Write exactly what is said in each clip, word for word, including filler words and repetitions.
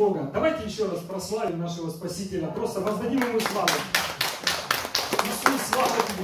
Бога. Давайте еще раз прославим нашего Спасителя. Просто воздадим Ему славу. Иисус, слава Тебе.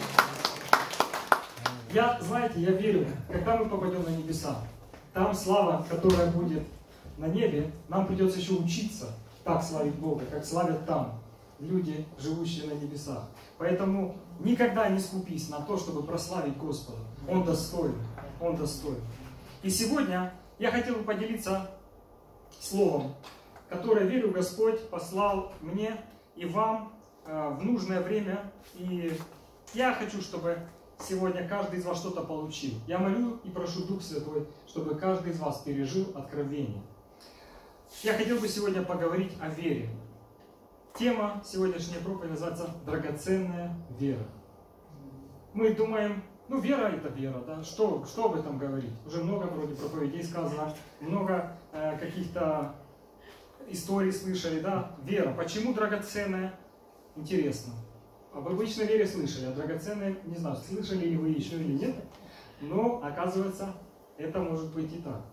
Я, знаете, я верю, когда мы попадем на небеса, там слава, которая будет на небе, нам придется еще учиться так славить Бога, как славят там люди, живущие на небесах. Поэтому никогда не скупись на то, чтобы прославить Господа. Он достоин. Он достоин. И сегодня я хотел бы поделиться словом, которое, верю, Господь послал мне и вам э, в нужное время. И я хочу, чтобы сегодня каждый из вас что-то получил. Я молю и прошу Дух Святой, чтобы каждый из вас пережил откровение. Я хотел бы сегодня поговорить о вере. Тема сегодняшней проповеди называется «Драгоценная вера». Мы думаем, ну вера это вера, да? Что, что об этом говорить? Уже много вроде проповедей сказано, много э, каких-то историй слышали, да? Вера. Почему драгоценная? Интересно. Об обычной вере слышали, а драгоценной, не знаю, слышали ли вы еще или нет, но оказывается, это может быть и так.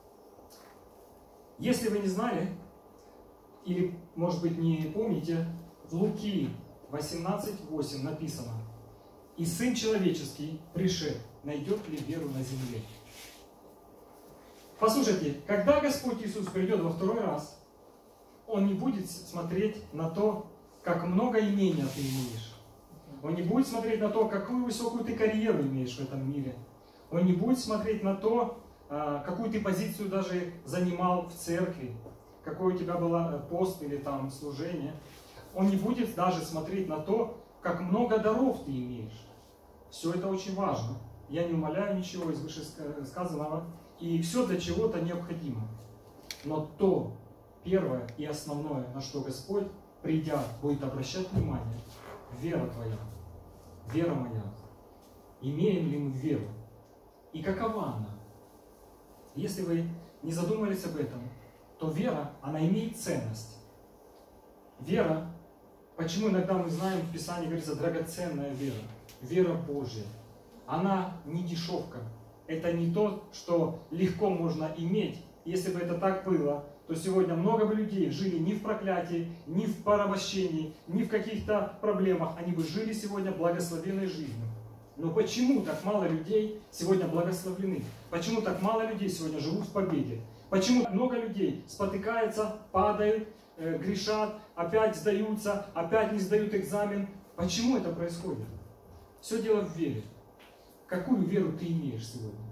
Если вы не знали, или, может быть, не помните, в Луки восемнадцать восемь написано: «И Сын Человеческий, пришед, найдет ли веру на земле?» Послушайте, когда Господь Иисус придет во второй раз, Он не будет смотреть на то, как много имения ты имеешь. Он не будет смотреть на то, какую высокую ты карьеру имеешь в этом мире. Он не будет смотреть на то, какую ты позицию даже занимал в церкви, какой у тебя был пост или там служение. Он не будет даже смотреть на то, как много даров ты имеешь. Все это очень важно. Я не умаляю ничего из вышесказанного. И все для чего-то необходимо. Но то первое и основное, на что Господь, придя, будет обращать внимание: вера твоя, вера моя. Имеем ли мы веру? И какова она? Если вы не задумались об этом, то вера, она имеет ценность. Вера, почему иногда мы знаем, в Писании говорится драгоценная вера, вера Божья. Она не дешевка. Это не то, что легко можно иметь. Если бы это так было, то сегодня много бы людей жили не в проклятии, не в порабощении, не в каких-то проблемах. Они бы жили сегодня благословенной жизнью. Но почему так мало людей сегодня благословлены? Почему так мало людей сегодня живут в победе? Почему много людей спотыкаются, падают, э, грешат, опять сдаются, опять не сдают экзамен? Почему это происходит? Все дело в вере. Какую веру ты имеешь сегодня?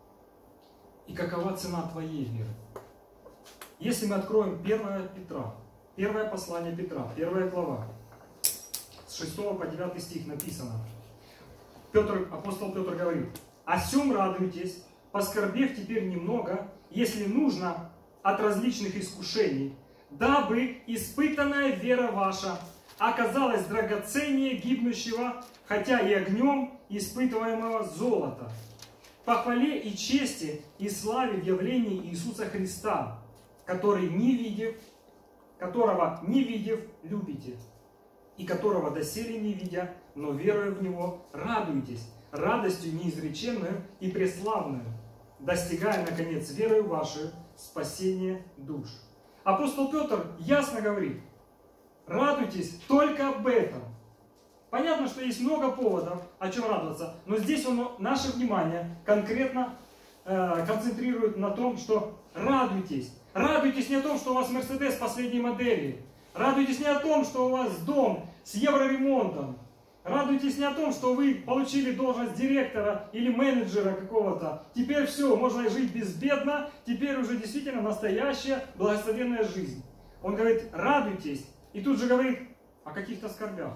И какова цена твоей веры? Если мы откроем первое Петра, первое послание Петра, первая глава, с шестого по девятый стих написано. Петр, апостол Петр говорит: «О сем радуйтесь, поскорбев теперь немного, если нужно, от различных искушений, дабы испытанная вера ваша оказалась драгоценнее гибнущего, хотя и огнем испытываемого золота, по хвале и чести и славе в явлении Иисуса Христа, который не видев, которого не видев, любите, и которого доселе не видя, но веруя в Него, радуйтесь радостью неизреченную и преславную, достигая, наконец, верою вашей спасения душ». Апостол Петр ясно говорит: радуйтесь только об этом. Понятно, что есть много поводов, о чем радоваться, но здесь он наше внимание конкретно э, концентрирует на том, что радуйтесь. Радуйтесь не о том, что у вас Мерседес последней модели. Радуйтесь не о том, что у вас дом с евроремонтом. Радуйтесь не о том, что вы получили должность директора или менеджера какого-то. Теперь все, можно жить безбедно, теперь уже действительно настоящая благословенная жизнь. Он говорит: радуйтесь. И тут же говорит о каких-то скорбях.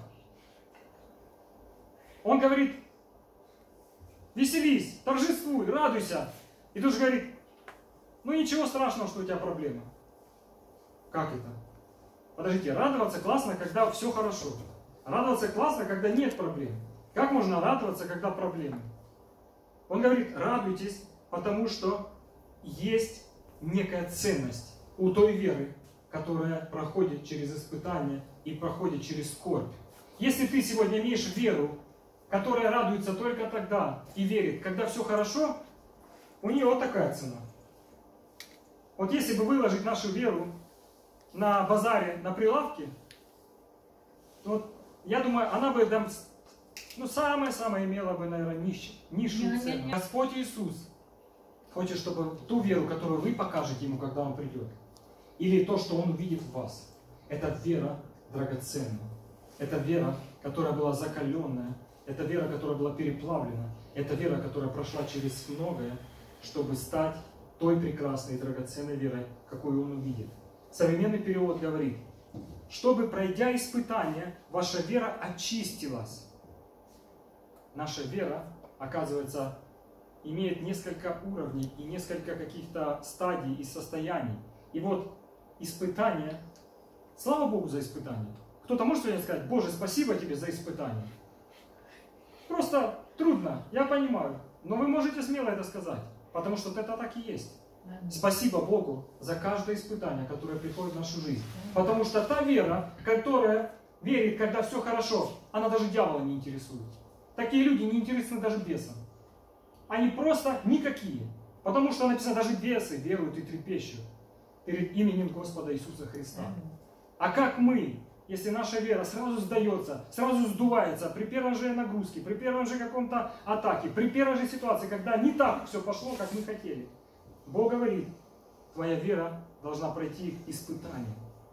Он говорит: веселись, торжествуй, радуйся. И тут же говорит: ну ничего страшного, что у тебя проблема. Как это? Подождите, радоваться классно, когда все хорошо. Радоваться классно, когда нет проблем. Как можно радоваться, когда проблемы? Он говорит: радуйтесь, потому что есть некая ценность у той веры, которая проходит через испытания и проходит через скорбь. Если ты сегодня имеешь веру, которая радуется только тогда и верит, когда все хорошо, у нее вот такая цена. Вот если бы выложить нашу веру на базаре, на прилавке, то я думаю, она бы там, ну, самое-самое имела бы, наверное, нищ, низшую цену. Господь Иисус хочет, чтобы ту веру, которую вы покажете Ему, когда Он придет, или то, что Он увидит в вас, это вера драгоценная. Это вера, которая была закаленная. Это вера, которая была переплавлена. Это вера, которая прошла через многое, чтобы стать той прекрасной и драгоценной верой, какую Он увидит. Современный перевод говорит, чтобы, пройдя испытания, ваша вера очистилась. Наша вера, оказывается, имеет несколько уровней и несколько каких-то стадий и состояний. И вот испытания, слава Богу за испытания. Кто-то может сегодня сказать: Боже, спасибо тебе за испытания. Просто трудно, я понимаю, но вы можете смело это сказать, потому что это так и есть. Спасибо Богу за каждое испытание, которое приходит в нашу жизнь. Потому что та вера, которая верит, когда все хорошо, она даже дьявола не интересует. Такие люди не интересны даже бесам. Они просто никакие. Потому что написано, даже бесы веруют и трепещут перед именем Господа Иисуса Христа. А как мы, если наша вера сразу сдается, сразу сдувается при первой же нагрузке, при первом же каком-то атаке, при первой же ситуации, когда не так все пошло, как мы хотели. Бог говорит, твоя вера должна пройти испытание.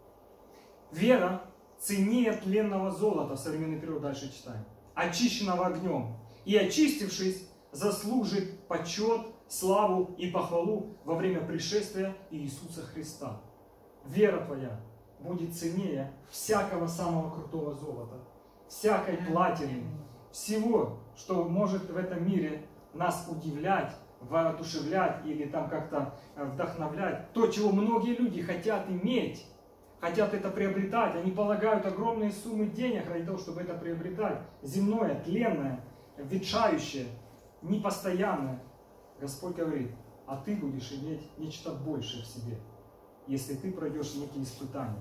Вера ценнее тленного золота, современный перевод дальше читаем, очищенного огнем, и очистившись, заслужит почет, славу и похвалу во время пришествия Иисуса Христа. Вера твоя будет ценнее всякого самого крутого золота, всякой платины, всего, что может в этом мире нас удивлять, воодушевлять или там как-то вдохновлять. То, чего многие люди хотят иметь, хотят это приобретать. Они полагают огромные суммы денег ради того, чтобы это приобретать. Земное, тленное, ветшающее, непостоянное. Господь говорит, а ты будешь иметь нечто большее в себе, если ты пройдешь некие испытания.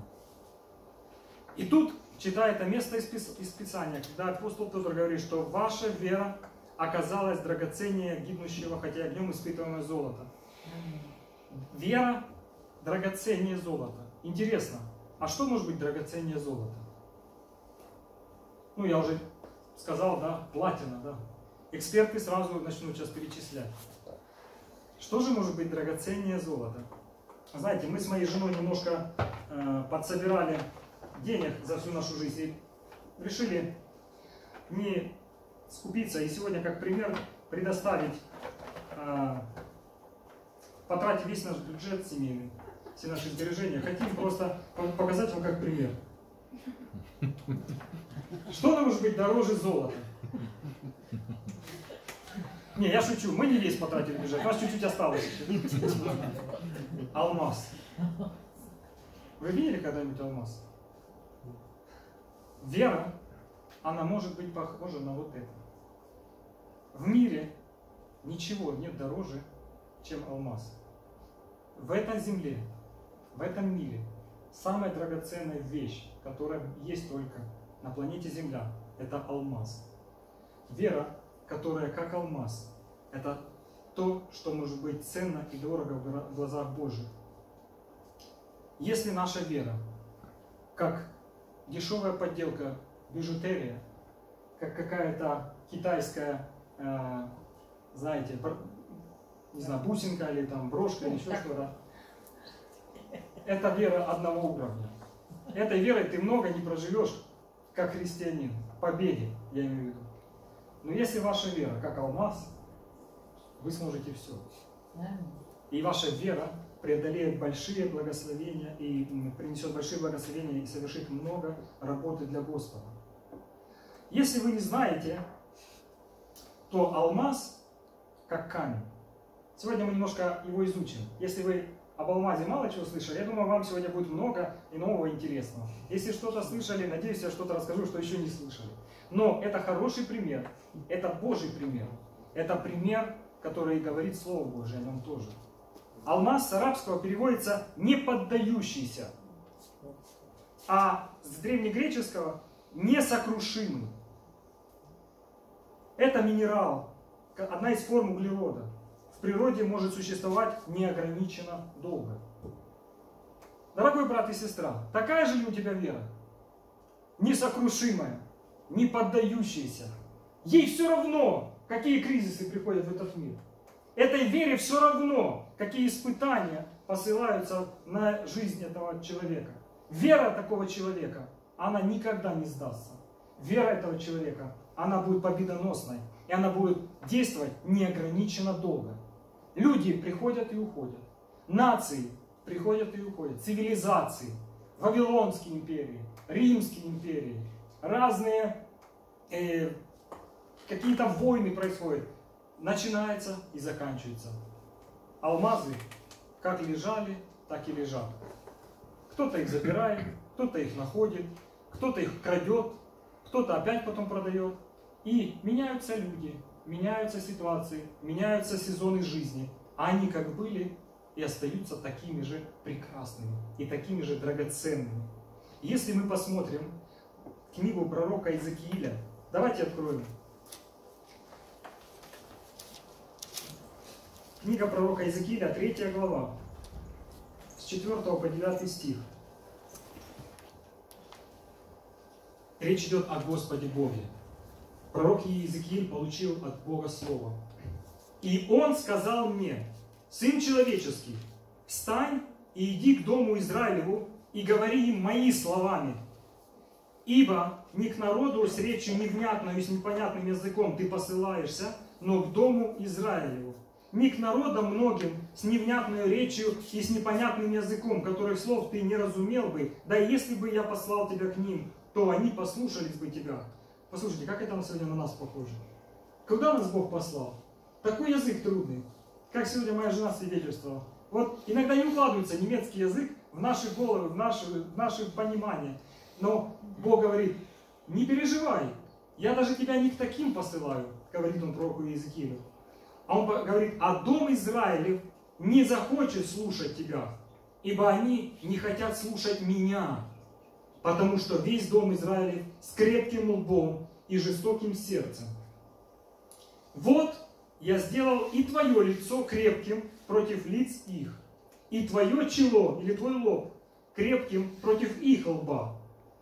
И тут, читая это место из Писания, когда апостол Петр говорит, что ваша вера оказалась драгоценнее гибнущего, хотя огнем испытываемого золота. Вера драгоценнее золота. Интересно, а что может быть драгоценнее золота? Ну, я уже сказал, да, платина, да. Эксперты сразу начнут сейчас перечислять. Что же может быть драгоценнее золота? Знаете, мы с моей женой немножко э, подсобирали денег за всю нашу жизнь и решили не скупиться и сегодня как пример предоставить, э, потратить весь наш бюджет семейный, все наши сбережения. Хотим просто показать вам как пример. Что может быть дороже золота? Не, я шучу, мы не весь потратили бюджет, у нас чуть-чуть осталось еще. Алмаз. Вы видели когда-нибудь алмаз? Вера, она может быть похожа на вот это. В мире ничего нет дороже, чем алмаз. В этой земле, в этом мире самая драгоценная вещь, которая есть только на планете Земля, это алмаз. Вера, которая как алмаз, это то, что может быть ценно и дорого в глазах Божьих. Если наша вера, как дешевая подделка, бижутерия, как какая-то китайская, э, знаете, бр... не знаю, бусинка или там брошка или еще что-то, это вера одного уровня. Этой верой ты много не проживешь, как христианин, в победе, я имею в виду. Но если ваша вера как алмаз, вы сможете все. И ваша вера преодолеет большие благословения и принесет большие благословения и совершит много работы для Господа. Если вы не знаете, то алмаз как камень. Сегодня мы немножко его изучим. Если вы об алмазе мало чего слышали, я думаю, вам сегодня будет много и нового интересного. Если что-то слышали, надеюсь, я что-то расскажу, что еще не слышали. Но это хороший пример, это Божий пример. Это пример, который говорит Слово Божие о нем тоже. Алмаз с арабского переводится «не поддающийся», а с древнегреческого «несокрушимый». Это минерал, одна из форм углерода. В природе может существовать неограниченно долго. дорогой брат и сестра, такая же ли у тебя вера? Несокрушимая, не поддающаяся. Ей все равно, какие кризисы приходят в этот мир. Этой вере все равно, какие испытания посылаются на жизнь этого человека. Вера такого человека, она никогда не сдастся. Вера этого человека, она будет победоносной. И она будет действовать неограниченно долго. Люди приходят и уходят. Нации приходят и уходят. Цивилизации. Вавилонские империи, Римские империи. Разные э, какие-то войны происходят. Начинается и заканчивается. Алмазы как лежали, так и лежат. Кто-то их забирает, кто-то их находит, кто-то их крадет, кто-то опять потом продает. И меняются люди, меняются ситуации, меняются сезоны жизни. А они как были и остаются такими же прекрасными и такими же драгоценными. Если мы посмотрим книгу пророка Иезекииля, давайте откроем. Книга пророка Иезекииля, третья глава, с четвёртого по девятый стих. Речь идет о Господе Боге. Пророк Иезекииль получил от Бога слово. И он сказал мне: сын человеческий, встань и иди к дому Израилеву и говори им мои словами. Ибо не к народу с речью невнятной и с непонятным языком ты посылаешься, но к дому Израилеву. Не к народам многим с невнятной речью и с непонятным языком, которых слов ты не разумел бы, да если бы я послал тебя к ним, то они послушались бы тебя. Послушайте, как это сегодня на нас похоже? Когда нас Бог послал? Такой язык трудный, как сегодня моя жена свидетельствовала. Вот иногда не укладывается немецкий язык в наши головы, в наши, в наши понимания. Но Бог говорит: не переживай, я даже тебя не к таким посылаю, говорит он пророку Иезекиилю. А он говорит: а дом Израилев не захочет слушать тебя, ибо они не хотят слушать меня. Потому что весь дом Израилев с крепким лбом и жестоким сердцем. Вот я сделал и твое лицо крепким против лиц их, и твое чело или твой лоб крепким против их лба.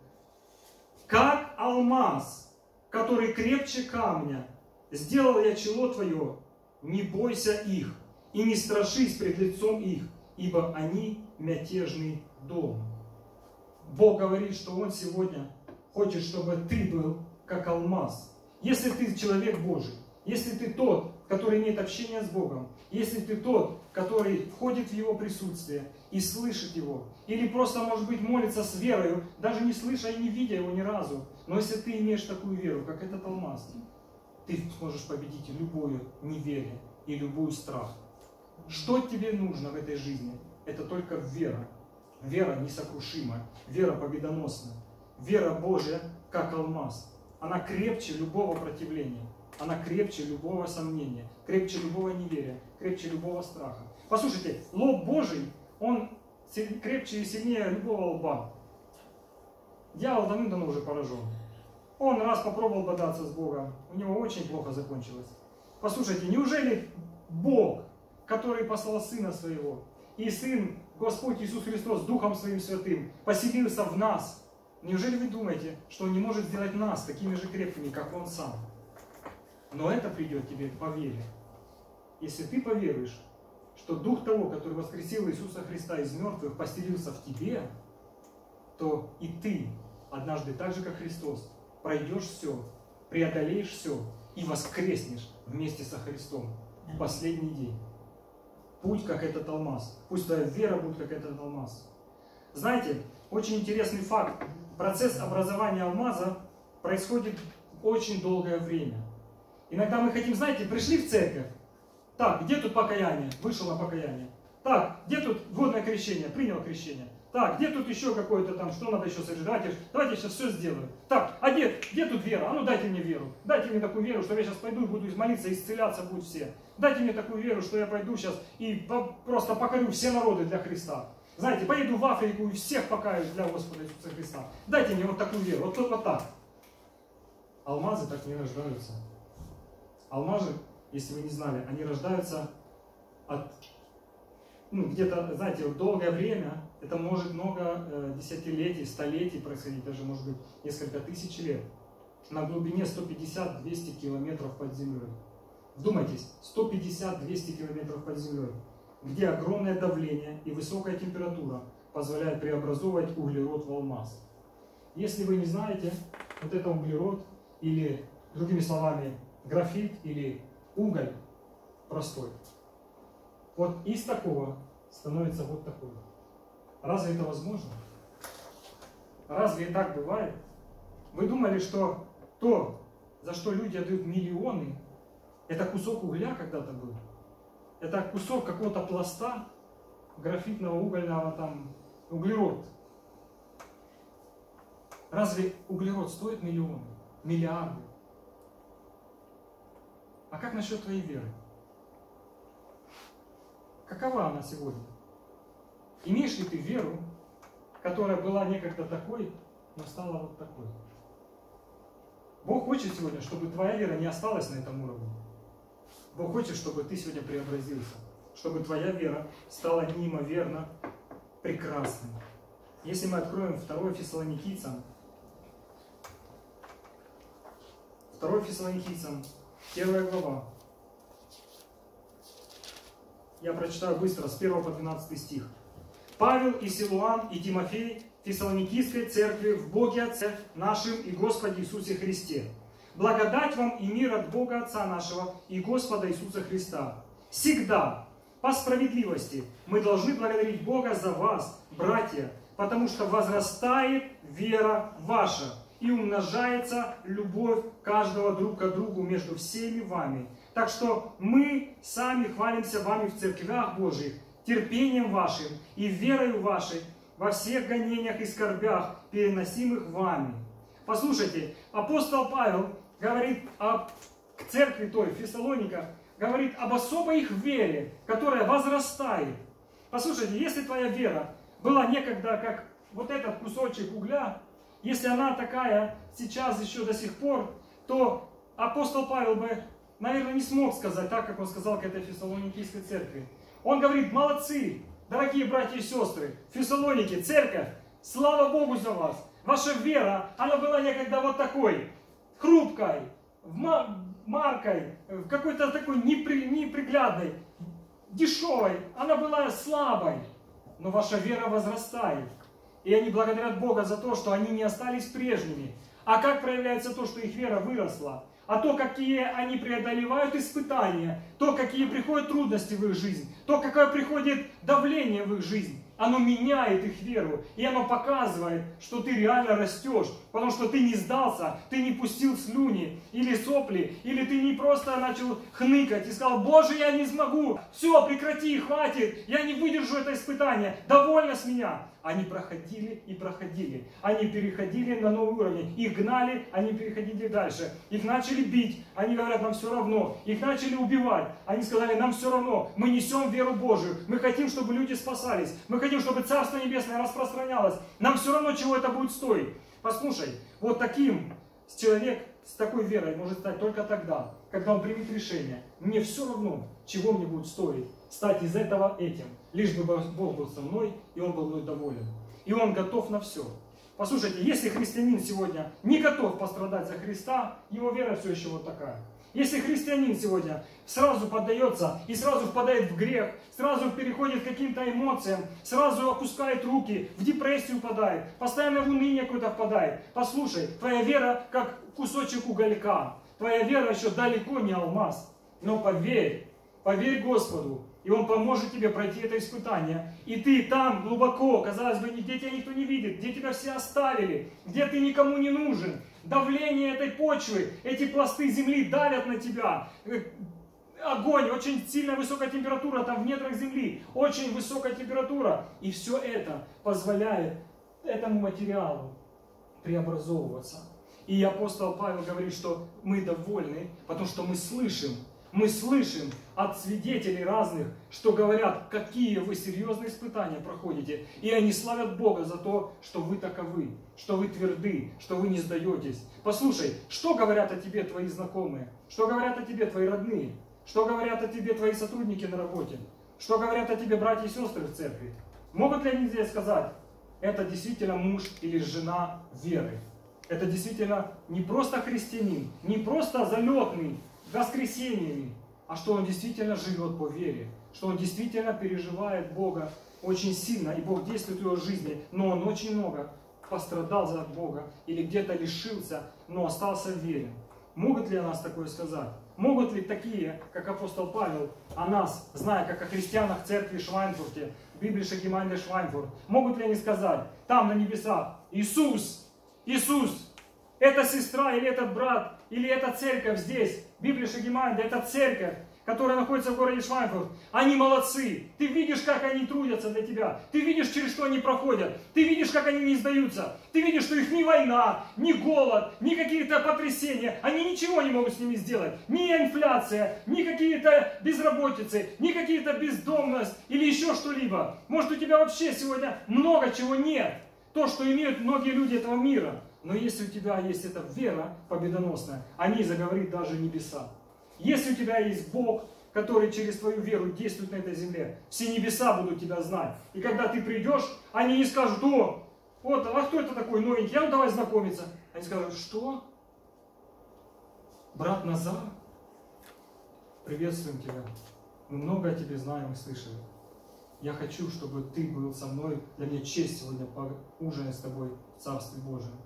Как алмаз, который крепче камня, сделал я чело твое, не бойся их, и не страшись пред лицом их, ибо они мятежный дом. Бог говорит, что Он сегодня хочет, чтобы ты был как алмаз. Если ты человек Божий, если ты тот, который имеет общение с Богом, если ты тот, который входит в Его присутствие и слышит Его, или просто, может быть, молится с верою, даже не слыша и не видя Его ни разу, но если ты имеешь такую веру, как этот алмаз, ты сможешь победить любое неверие и любой страх. Что тебе нужно в этой жизни? Это только вера. Вера несокрушимая, вера победоносная, вера Божья, как алмаз. Она крепче любого противления, она крепче любого сомнения, крепче любого неверия, крепче любого страха. Послушайте, лоб Божий, он крепче и сильнее любого лба. Дьявол давным-давно уже поражен. Он раз попробовал бодаться с Богом, у него очень плохо закончилось. Послушайте, неужели Бог, который послал Сына Своего, и Сын, Господь Иисус Христос, Духом Своим Святым, поселился в нас, неужели вы думаете, что Он не может сделать нас такими же крепкими, как Он сам? Но это придет тебе по вере. Если ты поверуешь, что Дух того, который воскресил Иисуса Христа из мертвых, поселился в тебе, то и ты однажды, так же как Христос, пройдешь все, преодолеешь все и воскреснешь вместе со Христом в последний день. Путь, как этот алмаз. Пусть твоя вера будет, как этот алмаз. Знаете, очень интересный факт. Процесс образования алмаза происходит очень долгое время. Иногда мы хотим, знаете, пришли в церковь. Так, где тут покаяние? Вышел на покаяние. Так, где тут водное крещение? Принял крещение. Так, где тут еще какое-то там, что надо еще совершить? Давайте, давайте я сейчас все сделаю. Так, а где, где тут вера? А ну дайте мне веру. Дайте мне такую веру, что я сейчас пойду и буду молиться, исцеляться будут все. Дайте мне такую веру, что я пойду сейчас и по, просто покорю все народы для Христа. Знаете, поеду в Африку и всех покаюсь для Господа Иисуса Христа. Дайте мне вот такую веру, вот, вот, вот так. Алмазы так не рождаются. Алмазы, если вы не знали, они рождаются от ну, где-то, знаете, вот долгое время, это может много э, десятилетий, столетий происходить, даже может быть несколько тысяч лет, на глубине сто пятьдесят — двести километров под землей. Вдумайтесь, сто пятьдесят — двести километров под землей, где огромное давление и высокая температура позволяет преобразовывать углерод в алмаз. Если вы не знаете, вот это углерод, или, другими словами, графит или уголь простой, вот из такого становится вот такой. Разве это возможно? Разве и так бывает? Вы думали, что то, за что люди отдают миллионы, это кусок угля когда-то был? Это кусок какого-то пласта графитного, угольного, там, углерод. Разве углерод стоит миллионы, миллиарды? А как насчет твоей веры? Какова она сегодня? Имеешь ли ты веру, которая была некогда такой, но стала вот такой? Бог хочет сегодня, чтобы твоя вера не осталась на этом уровне. Бог хочет, чтобы ты сегодня преобразился, чтобы твоя вера стала неимоверно прекрасной. Если мы откроем второе Фессалоникийцам, второе Фессалоникийцам, первая глава. Я прочитаю быстро, с первого по двенадцатый стих. Павел и Силуан и Тимофей Фессалоникийской церкви в Боге Отце нашим и Господе Иисусе Христе. Благодать вам и мир от Бога Отца нашего и Господа Иисуса Христа. Всегда, по справедливости, мы должны благодарить Бога за вас, братья, потому что возрастает вера ваша и умножается любовь каждого друг к другу между всеми вами. Так что мы сами хвалимся вами в церквях Божьих, терпением вашим и верою вашей во всех гонениях и скорбях, переносимых вами. Послушайте, апостол Павел говорит о к церкви той, в Фессалониках, говорит об особой их вере, которая возрастает. Послушайте, если твоя вера была некогда как вот этот кусочек угля, если она такая сейчас еще до сих пор, то апостол Павел бы, наверное, не смог сказать так, как он сказал к этой Фессалоникийской церкви. Он говорит: молодцы, дорогие братья и сестры, Фессалоники, церковь, слава Богу за вас. Ваша вера, она была некогда вот такой, хрупкой, маркой, какой-то такой непри, неприглядной, дешевой. Она была слабой, но ваша вера возрастает. И они благодарят Бога за то, что они не остались прежними. А как проявляется то, что их вера выросла? А то, какие они преодолевают испытания, то, какие приходят трудности в их жизнь, то, какое приходит давление в их жизнь, оно меняет их веру. И оно показывает, что ты реально растешь, потому что ты не сдался, ты не пустил слюни или сопли, или ты не просто начал хныкать и сказал: Боже, я не смогу, все, прекрати, хватит, я не выдержу это испытание, довольно с меня. Они проходили и проходили. Они переходили на новый уровень. Их гнали, они переходили дальше. Их начали бить, они говорят: нам все равно. Их начали убивать, они сказали: нам все равно. Мы несем веру Божию. Мы хотим, чтобы люди спасались. Мы хотим, чтобы Царство Небесное распространялось. Нам все равно, чего это будет стоить. Послушай, вот таким человек с такой верой может стать только тогда, когда он примет решение: мне все равно, чего мне будет стоить стать из этого этим. Лишь бы Бог был со мной, и Он был мной доволен. И Он готов на все. Послушайте, если христианин сегодня не готов пострадать за Христа, его вера все еще вот такая. Если христианин сегодня сразу поддается и сразу впадает в грех, сразу переходит к каким-то эмоциям, сразу опускает руки, в депрессию впадает, постоянно в уныние какое-то впадает, послушай, твоя вера как кусочек уголька. Твоя вера еще далеко не алмаз. Но поверь, поверь Господу, и Он поможет тебе пройти это испытание. И ты там глубоко, казалось бы, где тебя никто не видит, где тебя все оставили, где ты никому не нужен. Давление этой почвы, эти пласты земли давят на тебя. Огонь, очень сильная высокая температура там в недрах земли, очень высокая температура. И все это позволяет этому материалу преобразовываться. И апостол Павел говорит, что мы довольны, потому что мы слышим, мы слышим от свидетелей разных, что говорят, какие вы серьезные испытания проходите. И они славят Бога за то, что вы таковы, что вы тверды, что вы не сдаетесь. Послушай, что говорят о тебе твои знакомые? Что говорят о тебе твои родные? Что говорят о тебе твои сотрудники на работе? Что говорят о тебе братья и сестры в церкви? Могут ли они здесь сказать, это действительно муж или жена веры? Это действительно не просто христианин, не просто залетный воскресениями, а что он действительно живет по вере, что он действительно переживает Бога очень сильно, и Бог действует в его жизни, но он очень много пострадал за Бога или где-то лишился, но остался верен. Могут ли о нас такое сказать? Могут ли такие, как апостол Павел, о нас, зная, как о христианах церкви Швайнфурте, Библисche Gemeinde Швайнфурт, могут ли они сказать, там на небесах, Иисус, Иисус, эта сестра или этот брат, или эта церковь здесь, Библисche Gemeinde, это церковь, которая находится в городе Швайнфурт, они молодцы. Ты видишь, как они трудятся для тебя. Ты видишь, через что они проходят. Ты видишь, как они не сдаются. Ты видишь, что их ни война, ни голод, ни какие-то потрясения. Они ничего не могут с ними сделать. Ни инфляция, ни какие-то безработицы, ни какие-то бездомность или еще что-либо. Может, у тебя вообще сегодня много чего нет. То, что имеют многие люди этого мира. Но если у тебя есть эта вера победоносная, о ней заговорит даже небеса. Если у тебя есть Бог, который через твою веру действует на этой земле, все небеса будут тебя знать. И когда ты придешь, они не скажут, о, вот, а кто это такой новенький, а ну давай знакомиться. Они скажут, что? Брат Назар, приветствуем тебя. Мы много о тебе знаем и слышали. Я хочу, чтобы ты был со мной. Для меня честь сегодня поужинать с тобой в Царстве Божьем.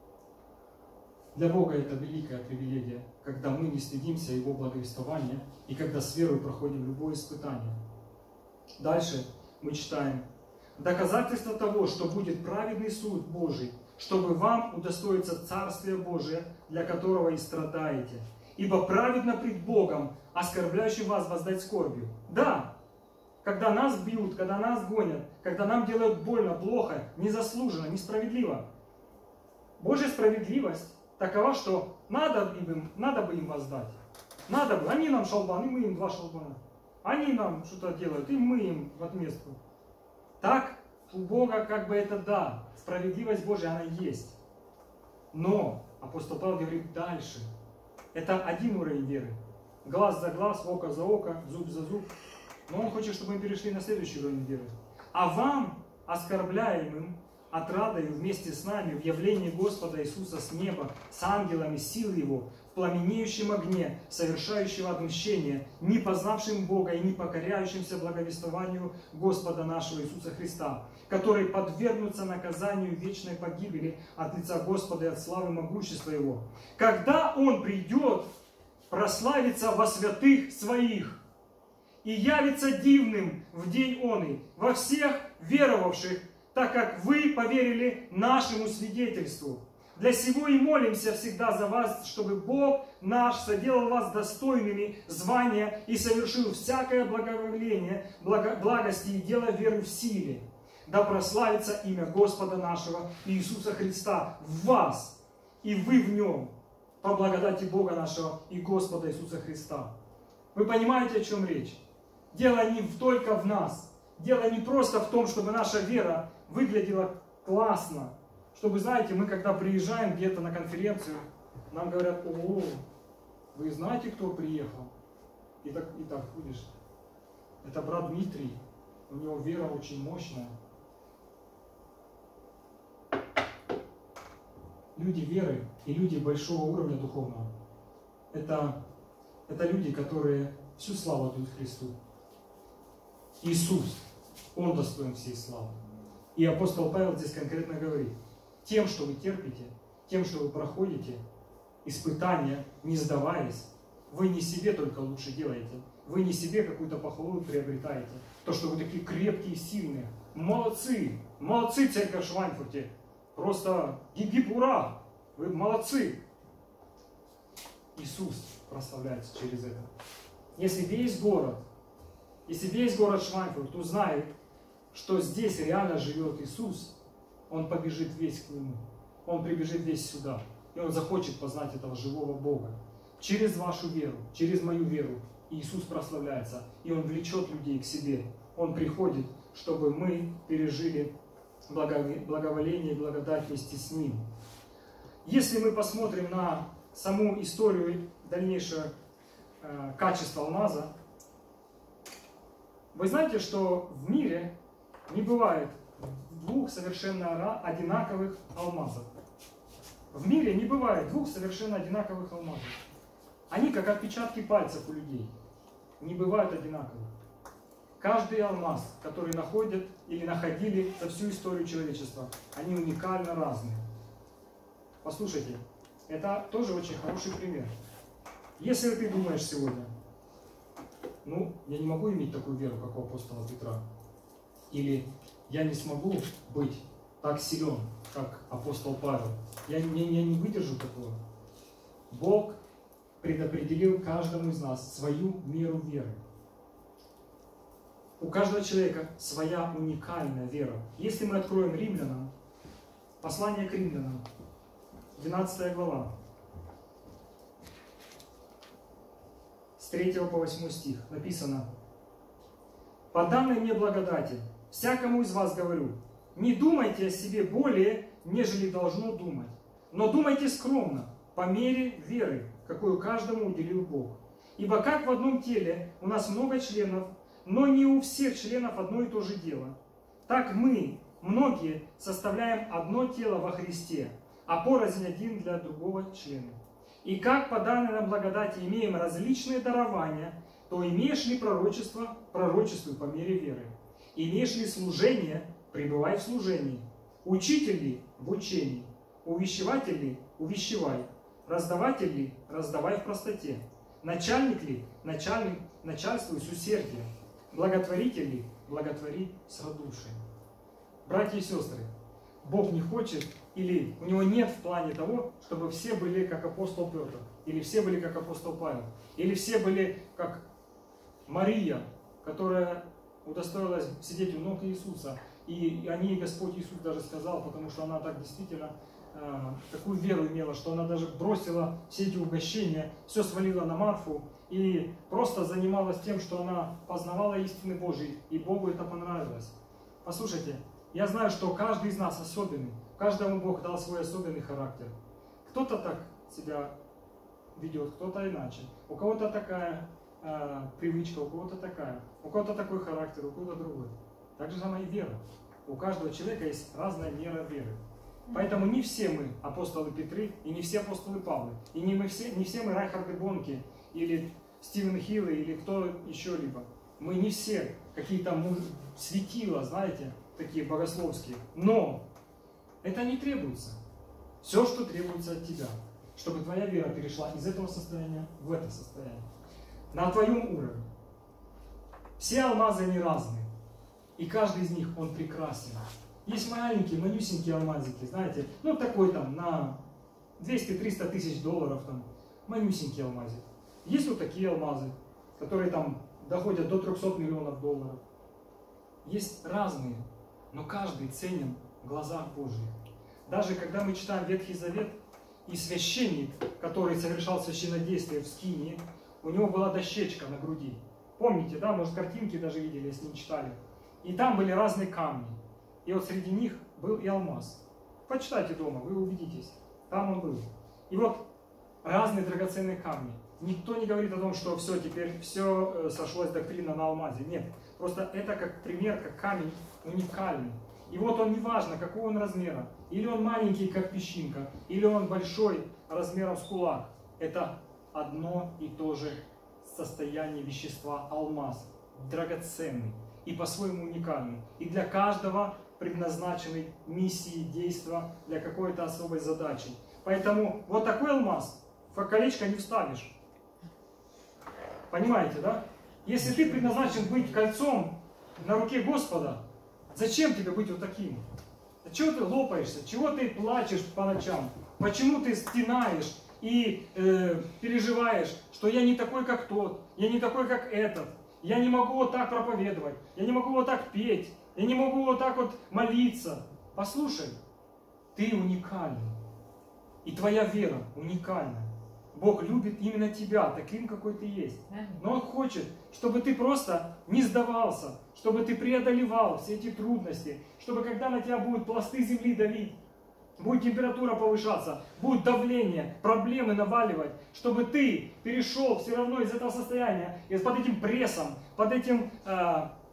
Для Бога это великая привилегия, когда мы не стыдимся Его благовествования и когда с верой проходим любое испытание. Дальше мы читаем. Доказательство того, что будет праведный суд Божий, чтобы вам удостоиться Царствия Божия, для которого и страдаете. Ибо праведно пред Богом, оскорбляющим вас, воздать скорбью. Да, когда нас бьют, когда нас гонят, когда нам делают больно, плохо, незаслуженно, несправедливо. Божья справедливость такова, что надо им, надо бы им воздать. Надо бы. Они нам шалбан, и мы им два шалбана. Они нам что-то делают, и мы им в отместку. Так у Бога как бы это да. Справедливость Божья, она есть. Но апостол Павел говорит дальше. Это один уровень веры. Глаз за глаз, око за око, зуб за зуб. Но он хочет, чтобы мы перешли на следующий уровень веры. А вам, оскорбляемым, отрадою вместе с нами в явлении Господа Иисуса с неба, с ангелами сил Его, в пламенеющем огне, совершающего отмщение, не познавшим Бога и не покоряющимся благовествованию Господа нашего Иисуса Христа, которые подвергнутся наказанию вечной погибели от лица Господа и от славы могущества Его. Когда Он придет, прославится во святых Своих и явится дивным в день оный во всех веровавших, так как вы поверили нашему свидетельству. Для сего и молимся всегда за вас, чтобы Бог наш соделал вас достойными звания и совершил всякое благоволение, благо, благости и дело веры в силе. Да прославится имя Господа нашего Иисуса Христа в вас, и вы в Нем, по благодати Бога нашего и Господа Иисуса Христа. Вы понимаете, о чем речь? Дело не только в нас. Дело не просто в том, чтобы наша вера выглядела классно. Чтобы, знаете, мы когда приезжаем где-то на конференцию, нам говорят, о, вы знаете, кто приехал? И так, и так, видишь, это брат Дмитрий, у него вера очень мощная. Люди веры и люди большого уровня духовного, это, это люди, которые всю славу дают Христу. Иисус, Он достоин всей славы. И апостол Павел здесь конкретно говорит, тем, что вы терпите, тем, что вы проходите испытания, не сдаваясь, вы не себе только лучше делаете, вы не себе какую-то похвалу приобретаете, то, что вы такие крепкие и сильные. Молодцы! Молодцы, церковь в Швайнфурте! Просто гип-гип, ура! Вы молодцы! Иисус прославляется через это. Если весь город, если весь город Швайнфурт узнает, что здесь реально живет Иисус, он побежит весь к Нему. Он прибежит весь сюда. И он захочет познать этого живого Бога. Через вашу веру, через мою веру Иисус прославляется. И Он влечет людей к себе. Он приходит, чтобы мы пережили благоволение и благодать вместе с Ним. Если мы посмотрим на саму историю, дальнейшее э, качество алмаза, Вы знаете, что в мире не бывает двух совершенно одинаковых алмазов. В мире не бывает двух совершенно одинаковых алмазов. Они как отпечатки пальцев у людей. Не бывают одинаковых. Каждый алмаз, который находят или находили за всю историю человечества, они уникально разные. Послушайте, это тоже очень хороший пример. Если ты думаешь сегодня, ну, я не могу иметь такую веру, как у апостола Петра, или я не смогу быть так силен, как апостол Павел, я, я, я не выдержу такого. Бог предопределил каждому из нас свою меру веры. У каждого человека своя уникальная вера. Если мы откроем Римлянам, послание к Римлянам, двенадцатая глава, с третьего по восьмой стих написано: «По данной мне благодати, всякому из вас говорю, не думайте о себе более, нежели должно думать, но думайте скромно, по мере веры, какую каждому уделил Бог. Ибо как в одном теле у нас много членов, но не у всех членов одно и то же дело, так мы, многие, составляем одно тело во Христе, а порознь один для другого члена. И как по данной нам благодати имеем различные дарования, то имеешь ли пророчество, пророчествуй по мере веры. Имеешь ли служение, пребывай в служении. Учитель ли, в учении. Увещеватель ли, увещевай. Раздаватель ли, раздавай в простоте. Начальник ли, начальник, начальствуй с усердием. Благотворитель ли, благотвори с радушием». Братья и сестры, Бог не хочет, или у Него нет в плане того, чтобы все были как апостол Петр, или все были как апостол Павел, или все были как Мария, которая удостоилась сидеть у ног Иисуса. И о ней Господь Иисус даже сказал, потому что она так действительно э, такую веру имела, что она даже бросила все эти угощения, все свалила на Марфу и просто занималась тем, что она познавала истины Божьей, и Богу это понравилось. Послушайте, я знаю, что каждый из нас особенный, каждому Бог дал свой особенный характер. Кто-то так себя ведет, кто-то иначе. У кого-то такая э, привычка, у кого-то такая, у кого-то такой характер, у кого-то другой. Так же самое и вера. У каждого человека есть разная мера веры. Поэтому не все мы апостолы Петры, и не все апостолы Павлы, и не, мы все, не все мы Райхарды Бонки, или Стивен Хиллы, или кто еще-либо. Мы не все какие-то светила, знаете, такие богословские. Но это не требуется. Все, что требуется от тебя, чтобы твоя вера перешла из этого состояния в это состояние. На твоем уровне. Все алмазы, они разные. И каждый из них, он прекрасен. Есть маленькие, манюсенькие алмазики, знаете, ну такой там на двести-триста тысяч долларов, там, манюсенький алмазик. Есть вот такие алмазы, которые там доходят до трехсот миллионов долларов. Есть разные, но каждый ценен в глазах Божьих. Даже когда мы читаем Ветхий Завет, и священник, который совершал священнодействие в Скинии, у него была дощечка на груди. Помните, да, может, картинки даже видели, если не читали. И там были разные камни. И вот среди них был и алмаз. Почитайте дома, вы убедитесь. Там он был. И вот разные драгоценные камни. Никто не говорит о том, что все, теперь все сошлось доктрина на алмазе. Нет. Просто это как пример, как камень уникальный. И вот он, неважно, какого он размера. Или он маленький, как песчинка, или он большой, размером с кулак. Это одно и то же состояние вещества алмаз. Драгоценный. И по-своему уникальный. И для каждого предназначенной миссии, действия, для какой-то особой задачи. Поэтому вот такой алмаз в колечко не вставишь. Понимаете, да? Если ты предназначен быть кольцом на руке Господа, зачем тебе быть вот таким? Чего ты лопаешься? Чего ты плачешь по ночам? Почему ты стенаешь и э, переживаешь, что я не такой, как тот, я не такой, как этот? Я не могу вот так проповедовать, я не могу вот так петь, я не могу вот так вот молиться. Послушай, ты уникальный. И твоя вера уникальна. Бог любит именно тебя, таким, какой ты есть. Но Он хочет, чтобы ты просто не сдавался, чтобы ты преодолевал все эти трудности, чтобы когда на тебя будут пласты земли давить, будет температура повышаться, будет давление, проблемы наваливать, чтобы ты перешел все равно из этого состояния, под этим прессом, под этим э,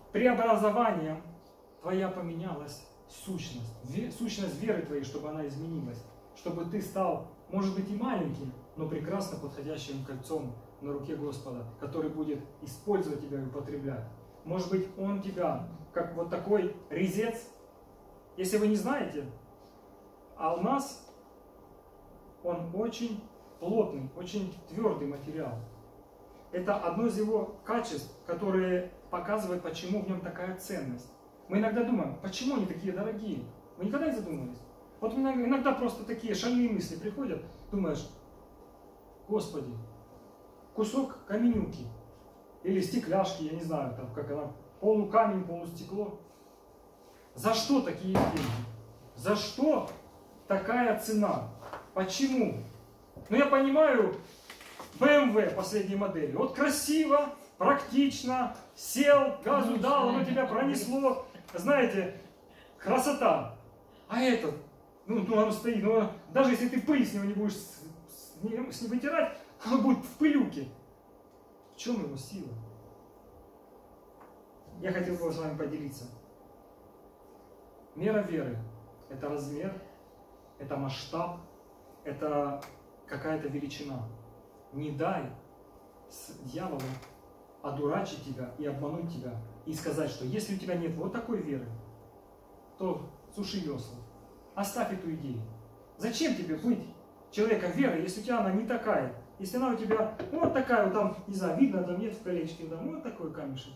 преобразованием твоя поменялась сущность. Сущность веры твоей, чтобы она изменилась. Чтобы ты стал, может быть, и маленьким, но прекрасно подходящим кольцом на руке Господа, который будет использовать тебя и употреблять. Может быть, Он тебя, как вот такой резец. Если вы не знаете, алмаз, он очень плотный, очень твердый материал. Это одно из его качеств, которые показывают, почему в нем такая ценность. Мы иногда думаем, почему они такие дорогие? Вы никогда не задумывались? Вот иногда просто такие шальные мысли приходят, думаешь, Господи, кусок каменюки или стекляшки, я не знаю, там, как она, полукамень, полустекло. За что такие деньги? За что такая цена? Почему? Ну я понимаю, бэ эм вэ последней модели. Вот красиво, практично, сел, газу дал, оно тебя пронесло. Знаете, красота. А этот, ну, ну оно стоит, ну, даже если ты пыль с него не будешь с, с, не, с ним вытирать, оно будет в пылюке. В чем его сила? Я хотел бы с вами поделиться. Мера веры – это размер, это масштаб, это какая-то величина. Не дай дьяволу одурачить тебя и обмануть тебя, и сказать, что если у тебя нет вот такой веры, то суши весла. Оставь эту идею. Зачем тебе быть человеком веры, если у тебя она не такая? Если она у тебя вот такая, вот там, не знаю, видно, там нет в колечке, там вот такой камешек.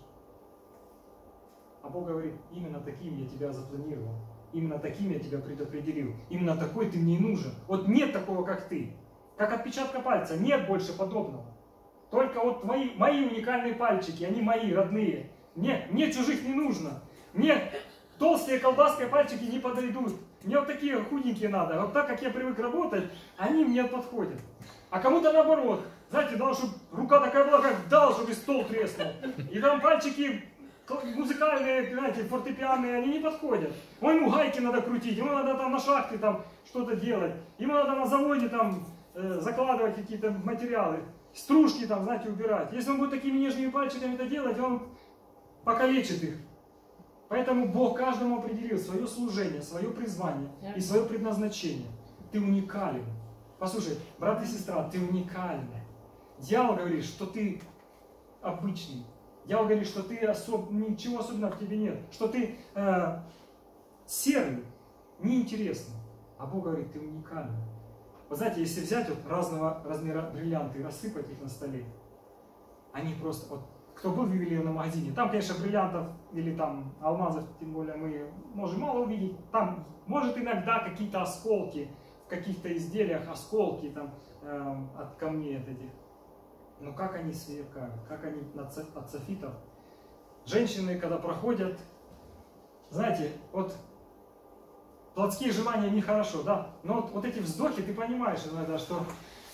А Бог говорит, именно таким я тебя запланировал. Именно таким я тебя предопределил. Именно такой ты мне и нужен. Вот нет такого, как ты. Как отпечатка пальца. Нет больше подобного. Только вот твои, мои уникальные пальчики, они мои, родные. Мне, мне чужих не нужно. Мне толстые колбаской пальчики не подойдут. Мне вот такие худенькие надо. Вот так, как я привык работать, они мне подходят. А кому-то наоборот. Знаете, дал, чтобы рука такая была, как дал, чтобы стол треснул. И там пальчики музыкальные, знаете, фортепианные, они не подходят. Ему гайки надо крутить, ему надо там на шахте там что-то делать, ему надо на заводе там э, закладывать какие-то материалы, стружки там, знаете, убирать. Если он будет такими нежными пальчиками это делать, он покалечит их. Поэтому Бог каждому определил свое служение, свое призвание и свое предназначение. Ты уникален. Послушай, брат и сестра, ты уникален. Дьявол говорит, что ты обычный. Дьявол говорит, что ты особ... ничего особенного в тебе нет, что ты э, серый, неинтересный. А Бог говорит, ты уникальный. Вы знаете, если взять вот разного размера бриллианты и рассыпать их на столе, они просто, вот кто был в ювелирном магазине, там, конечно, бриллиантов или там алмазов, тем более мы можем мало увидеть, там может иногда какие-то осколки в каких-то изделиях, осколки там э, от камней от этих. Но как они сверкают, как они от софитов. Женщины, когда проходят, знаете, вот плотские желания нехорошо, да, но вот, вот эти вздохи, ты понимаешь иногда, что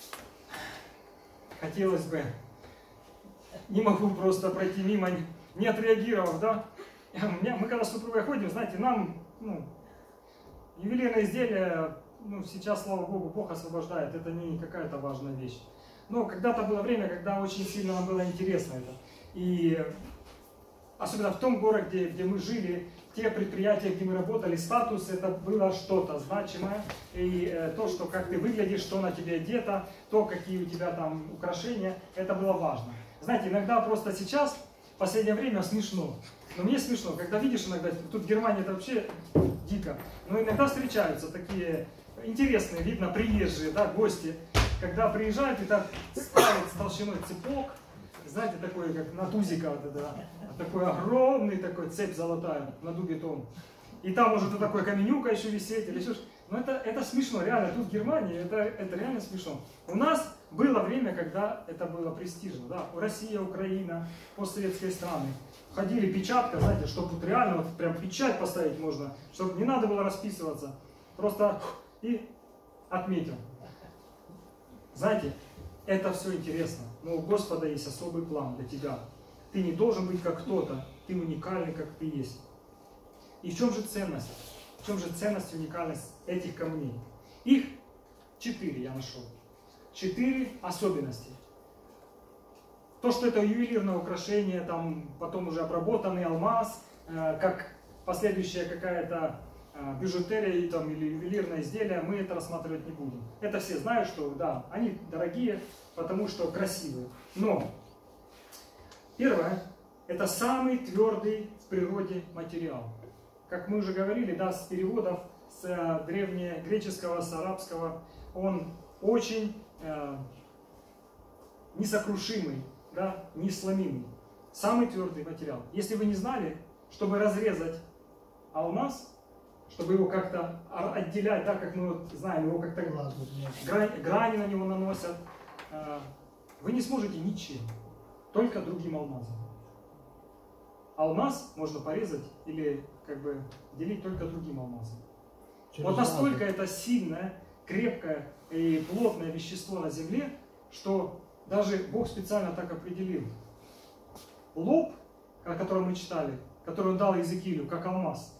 хотелось бы, не могу просто пройти мимо, не отреагировав, да. Мы когда с супругой ходим, знаете, нам, ну, ювелирное изделие, ну, сейчас, слава Богу, Бог освобождает, это не какая-то важная вещь. Но когда-то было время, когда очень сильно нам было интересно это. И особенно в том городе, где, где мы жили, те предприятия, где мы работали, статус, это было что-то значимое. И э, то, что как ты выглядишь, что на тебе одето, то, какие у тебя там украшения, это было важно. Знаете, иногда просто сейчас, в последнее время, смешно. Но мне смешно, когда видишь иногда, тут в Германии это вообще дико, но иногда встречаются такие интересные, видно, приезжие, да, гости, когда приезжают и так ставят с толщиной цепок, знаете, такой, как на тузика, вот это, такой огромный такой цепь золотая на дубе том. И там может вот такой каменюка еще висеть или еще что-то. Но это, это смешно, реально, тут в Германии это, это реально смешно. У нас было время, когда это было престижно, да, Россия, Украина, постсоветские страны. Ходили печатка, знаете, чтобы вот реально вот прям печать поставить можно, чтобы не надо было расписываться. Просто и отметил. Знаете, это все интересно, но у Господа есть особый план для тебя. Ты не должен быть как кто-то, ты уникальный, как ты есть. И в чем же ценность? В чем же ценность и уникальность этих камней? Их четыре я нашел. Четыре особенности. То, что это ювелирное украшение, там, потом уже обработанный алмаз, э, как последующая какая-то э, бижутерия там, или ювелирное изделие, мы это рассматривать не будем. Это все знают, что да, они дорогие, потому что красивые. Но первое, это самый твердый в природе материал. Как мы уже говорили, да, с переводов с э, древнегреческого, с арабского, он очень э, несокрушимый, да, несломимый. Самый твердый материал. Если вы не знали, чтобы разрезать алмаз, чтобы его как-то отделять, да, как мы вот знаем, его как-то грани, грани на него наносят, э, вы не сможете ничем, только другим алмазом. Алмаз можно порезать или как бы делить только другим алмазом. Через вот настолько это сильное, крепкое и плотное вещество на земле, что даже Бог специально так определил. Лоб, о котором мы читали, который он дал Иезекиилю, как алмаз,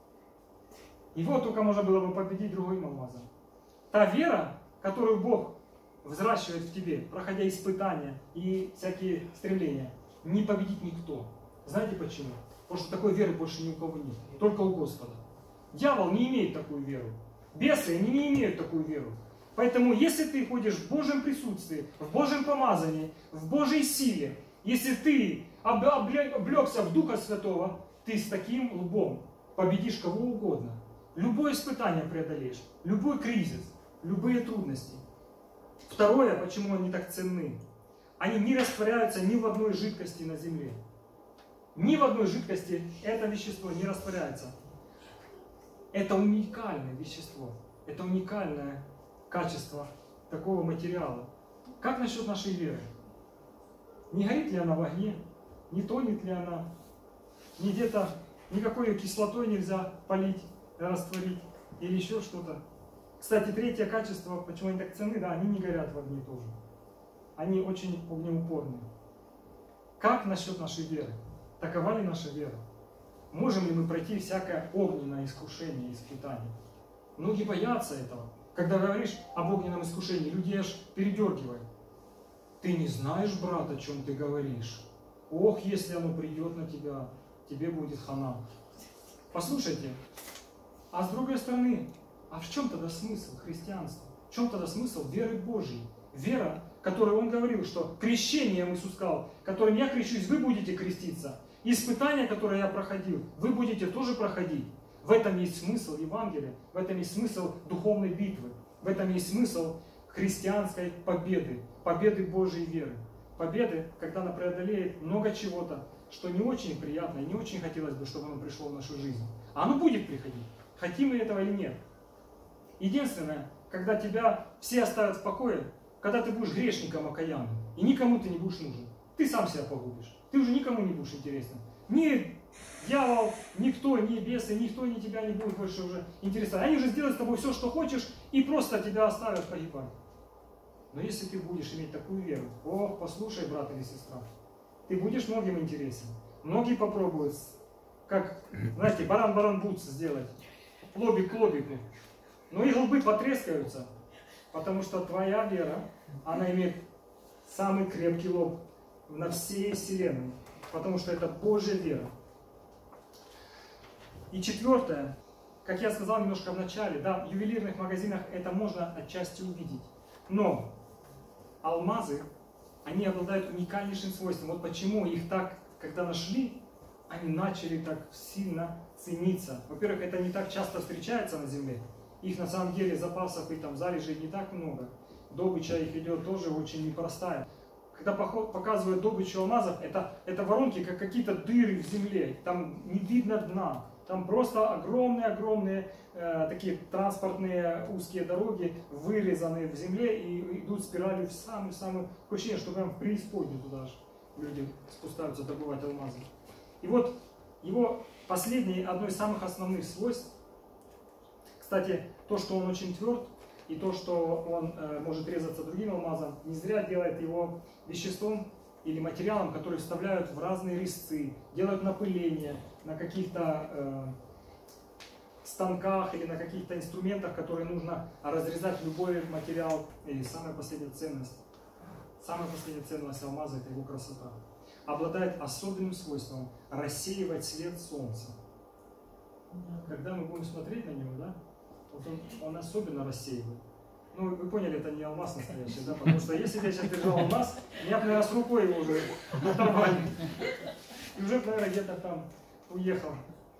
его только можно было бы победить другим алмазом. Та вера, которую Бог взращивает в тебе, проходя испытания и всякие стремления, не победит никто. Знаете почему? Потому что такой веры больше ни у кого нет, только у Господа. Дьявол не имеет такую веру. Бесы, они не имеют такую веру. Поэтому, если ты ходишь в Божьем присутствии, в Божьем помазании, в Божьей силе, если ты облегся в Духа Святого, ты с таким лбом победишь кого угодно. Любое испытание преодолеешь, любой кризис, любые трудности. Второе, почему они так ценны. Они не растворяются ни в одной жидкости на земле. Ни в одной жидкости это вещество не растворяется. Это уникальное вещество. Это уникальное качество такого материала. Как насчет нашей веры? Не горит ли она в огне? Не тонет ли она? Ни где-то никакой ее кислотой нельзя полить, растворить или еще что-то. Кстати, третье качество, почему они так ценны, да, они не горят в огне тоже. Они очень огнеупорные. Как насчет нашей веры? Такова ли наша вера? Можем ли мы пройти всякое огненное искушение и испытание? Многие боятся этого. Когда говоришь об огненном искушении, люди аж передергивают. Ты не знаешь, брат, о чем ты говоришь. Ох, если оно придет на тебя, тебе будет хана. Послушайте, а с другой стороны, а в чем тогда смысл христианства? В чем тогда смысл веры Божьей? Вера, которую он говорил, что крещением Иисус сказал, которым я крещусь, вы будете креститься. Испытания, которые я проходил, вы будете тоже проходить. В этом есть смысл Евангелия, в этом есть смысл духовной битвы, в этом есть смысл христианской победы, победы Божьей веры. Победы, когда она преодолеет много чего-то, что не очень приятно и не очень хотелось бы, чтобы оно пришло в нашу жизнь. А оно будет приходить, хотим мы этого или нет. Единственное, когда тебя все оставят в покое, когда ты будешь грешником окаянным, и никому ты не будешь нужен. Ты сам себя погубишь. Ты уже никому не будешь интересен. Ни дьявол, никто, ни бесы, никто ни тебя не будет больше уже интересовать. Они уже сделают с тобой все, что хочешь, и просто тебя оставят погибать. Но если ты будешь иметь такую веру, ох, послушай, брат или сестра, ты будешь многим интересен. Многие попробуют, как, знаете, баран-баран бутс сделать, лобик к лобику. Но их лбы потрескаются, потому что твоя вера, она имеет самый крепкий лоб на всей вселенной, потому что это Божья вера. И четвертое, как я сказал немножко в начале, да, в ювелирных магазинах это можно отчасти увидеть, но алмазы, они обладают уникальнейшим свойством. Вот почему их так, когда нашли, они начали так сильно цениться. Во-первых, это не так часто встречается на земле. Их на самом деле запасов и там залежей не так много. Добыча их идет тоже очень непростая. Когда показывают добычу алмазов, это, это воронки, как какие-то дыры в земле. Там не видно дна. Там просто огромные-огромные э, такие транспортные узкие дороги, вырезанные в земле и идут спиралью в самую-самую... Такое ощущение, что прям в преисподнюю туда же люди спускаются добывать алмазы. И вот его последнее, одно из самых основных свойств, кстати, то, что он очень тверд, и то, что он э, может резаться другим алмазом, не зря делает его веществом или материалом, который вставляют в разные резцы, делают напыление на каких-то э, станках или на каких-то инструментах, которые нужно разрезать любой материал. И самая последняя ценность. Самая последняя ценность алмаза – это его красота. Обладает особенным свойством рассеивать свет солнца. Когда мы будем смотреть на него, да, вот он, он особенно рассеивает. Ну, вы поняли, это не алмаз настоящий, да, потому что если я сейчас держал алмаз, я бы, наверное, с рукой его уже оторвали. И уже, наверное, где-то там уехал.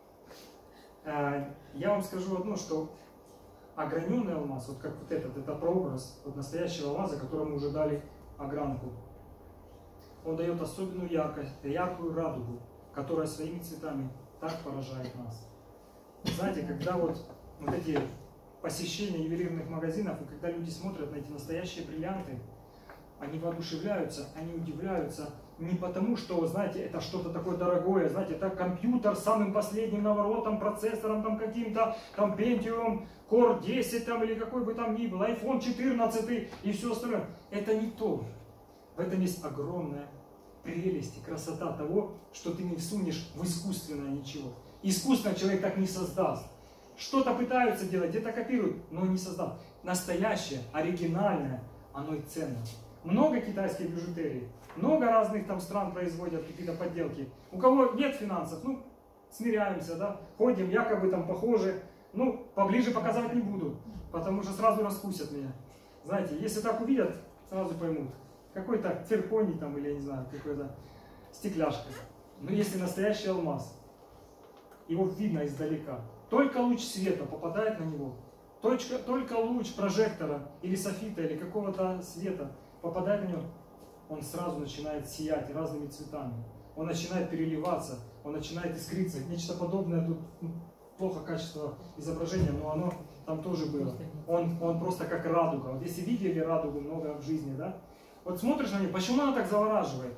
Я вам скажу одно, что ограненный алмаз, вот как вот этот, это прообраз вот настоящего алмаза, которому уже дали огранку. Он дает особенную яркость, яркую радугу, которая своими цветами так поражает нас. Знаете, когда вот, вот эти посещения ювелирных магазинов, и когда люди смотрят на эти настоящие бриллианты, они воодушевляются, они удивляются не потому, что, знаете, это что-то такое дорогое, знаете, это компьютер с самым последним наворотом, процессором там каким-то, там Pentium, Core десять там или какой бы там ни был, айфон четырнадцать и все остальное. Это не то. В этом есть огромная прелесть и красота того, что ты не всунешь в искусственное ничего. Искусственно человек так не создаст. Что-то пытаются делать, где-то копируют, но не создаст. Настоящее, оригинальное, оно и ценно. Много китайской бижутерии, много разных там стран производят какие-то подделки. У кого нет финансов, ну, смиряемся, да, ходим, якобы там похожи, ну, поближе показывать не буду, потому что сразу раскусят меня. Знаете, если так увидят, сразу поймут. Какой-то цирконий там, или я не знаю, какой-то стекляшка. Но если настоящий алмаз, его видно издалека. Только луч света попадает на него, только, только луч прожектора или софита, или какого-то света попадает на него, он сразу начинает сиять разными цветами. Он начинает переливаться, он начинает искриться. Нечто подобное, тут ну, плохо качество изображения, но оно там тоже было. Он, он просто как радуга. Вот если видели радугу много в жизни, да? Вот смотришь на нее, почему она так завораживает?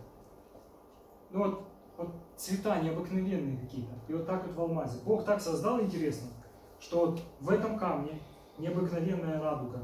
Ну вот, вот цвета необыкновенные какие-то. И вот так вот в алмазе. Бог так создал, интересно, что вот в этом камне необыкновенная радуга.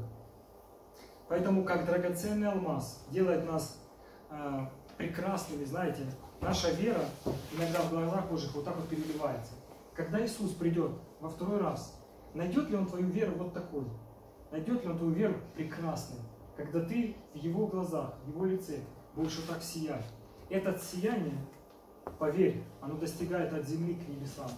Поэтому как драгоценный алмаз делает нас э, прекрасными, знаете, наша вера иногда в глазах Божьих вот так вот переливается. Когда Иисус придет во второй раз, найдет ли Он твою веру вот такой? Найдет ли Он твою веру прекрасной? Когда ты в Его глазах, в Его лице будешь вот так сиять. Это сияние, поверь, оно достигает от земли к небесам.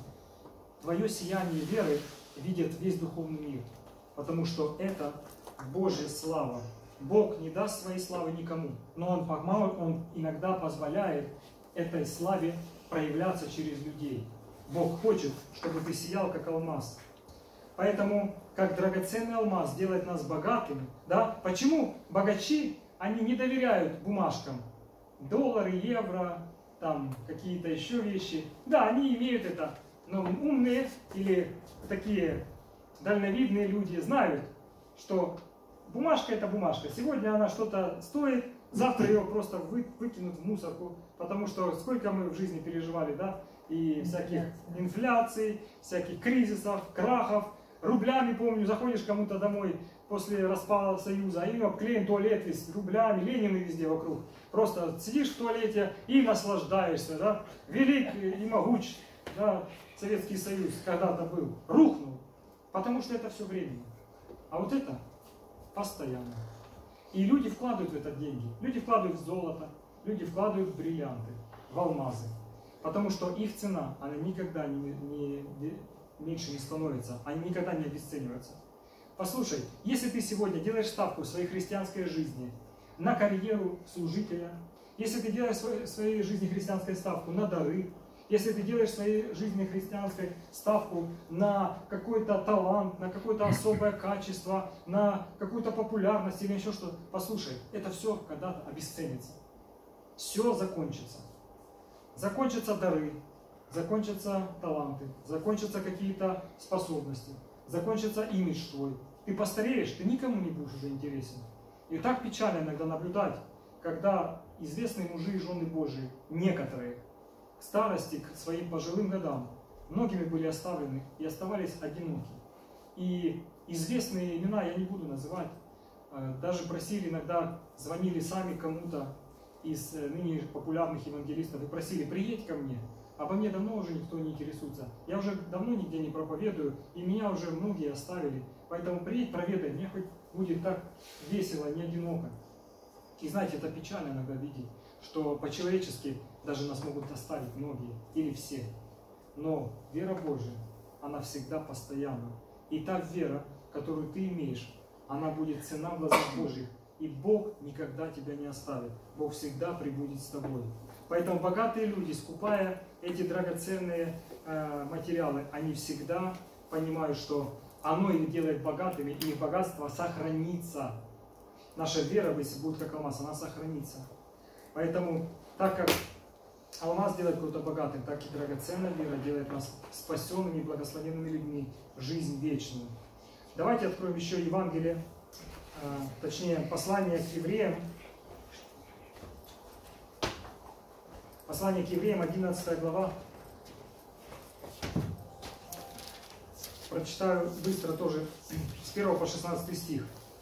Твое сияние веры видит весь духовный мир, потому что это Божья слава. Бог не даст своей славы никому, но Он, он иногда позволяет этой славе проявляться через людей. Бог хочет, чтобы ты сиял, как алмаз. Поэтому, как драгоценный алмаз делает нас богатыми, да? Почему богачи, они не доверяют бумажкам? Доллары, евро, там какие-то еще вещи. Да, они имеют это, но умные или такие дальновидные люди знают, что бумажка это бумажка. Сегодня она что-то стоит, завтра ее просто вы, выкинут в мусорку, потому что сколько мы в жизни переживали, да? И всяких инфляций, всяких кризисов, крахов. Рублями, помню, заходишь кому-то домой после распада Союза, и обклеен туалет весь рублями, Ленины везде вокруг. Просто сидишь в туалете и наслаждаешься, да? Велик и могуч, да? Советский Союз когда-то был, рухнул, потому что это все временно. А вот это постоянно. И люди вкладывают в это деньги. Люди вкладывают в золото, люди вкладывают в бриллианты, в алмазы. Потому что их цена, она никогда не, не, меньше не становится, они никогда не обесцениваются. Послушай, если ты сегодня делаешь ставку в своей христианской жизни на карьеру служителя, если ты делаешь в своей жизни христианской ставку на дары, если ты делаешь в своей жизни христианской ставку на какой-то талант, на какое-то особое качество, на какую-то популярность или еще что-то, послушай, это все когда-то обесценится. Все закончится. Закончатся дары, закончатся таланты, закончатся какие-то способности, закончится имидж твой. Ты постареешь, ты никому не будешь уже интересен. И так печально иногда наблюдать, когда известные мужи и жены Божии, некоторые, к старости, к своим пожилым годам, многими были оставлены и оставались одиноки. И известные имена я не буду называть, даже просили иногда, звонили сами кому-то из ныне популярных евангелистов и просили: приедь ко мне. Обо мне давно уже никто не интересуется. Я уже давно нигде не проповедую, и меня уже многие оставили. Поэтому приедь, проведай, мне хоть будет так весело, не одиноко. И знаете, это печально иногда видеть, что по-человечески даже нас могут оставить многие или все. Но вера Божия, она всегда постоянна. И та вера, которую ты имеешь, она будет ценна в глазах Божьих. И Бог никогда тебя не оставит. Бог всегда пребудет с тобой. Поэтому богатые люди, скупая эти драгоценные э, материалы, они всегда понимают, что оно их делает богатыми, и их богатство сохранится. Наша вера, если будет как алмаз, она сохранится. Поэтому, так как алмаз делает кого-то богатым, так и драгоценная вера делает нас спасенными и благословенными людьми в жизнь вечную. Давайте откроем еще Евангелие, точнее послание к евреям. Послание к евреям, одиннадцатая глава. Прочитаю быстро тоже с первого по шестнадцатый стих.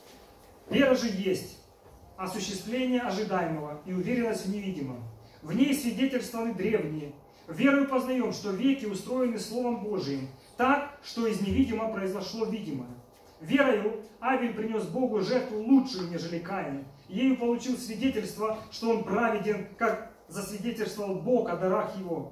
«Вера же есть осуществление ожидаемого и уверенность в невидимом. В ней свидетельствованы древние. Верою познаем, что веки устроены Словом Божиим, так, что из невидимого произошло видимое. Верою Авель принес Богу жертву лучшую, нежели Каин. Ею получил свидетельство, что он праведен, как засвидетельствовал Бог о дарах его.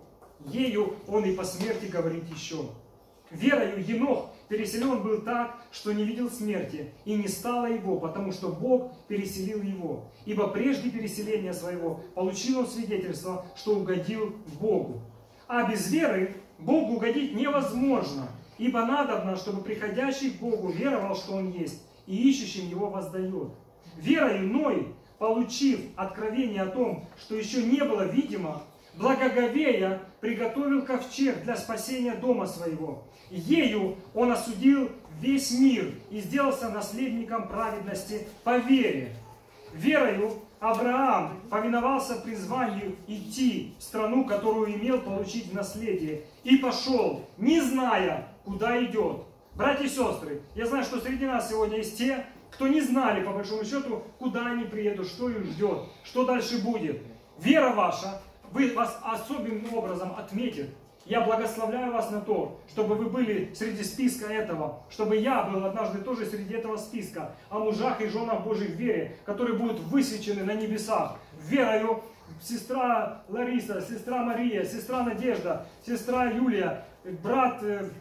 Ею он и по смерти говорит еще. Верою Енох переселен был так, что не видел смерти, и не стало его, потому что Бог переселил его. Ибо прежде переселения своего получил он свидетельство, что угодил Богу. А без веры Богу угодить невозможно, ибо надобно, чтобы приходящий к Богу веровал, что Он есть, и ищущим Его воздает. Верою Ной, получив откровение о том, что еще не было видимо, благоговея приготовил ковчег для спасения дома своего. Ею он осудил весь мир и сделался наследником праведности по вере. Верою Авраам повиновался призванию идти в страну, которую имел получить в наследие, и пошел, не зная, куда идет. Братья и сестры, я знаю, что среди нас сегодня есть те, кто не знали, по большому счету, куда они приедут, что их ждет, что дальше будет. Вера ваша вы, вас особенным образом отметит. Я благословляю вас на то, чтобы вы были среди списка этого, чтобы я был однажды тоже среди этого списка о мужах и женах Божьих в вере, которые будут высвечены на небесах. Верою сестра Лариса, сестра Мария, сестра Надежда, сестра Юлия, брат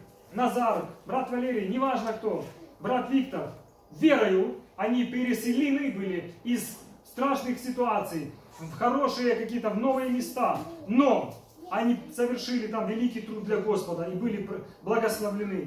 Назар, брат Валерий, неважно кто, брат Виктор. Верою они переселены были из страшных ситуаций в хорошие какие-то, в новые места. Но они совершили там великий труд для Господа и были благословлены.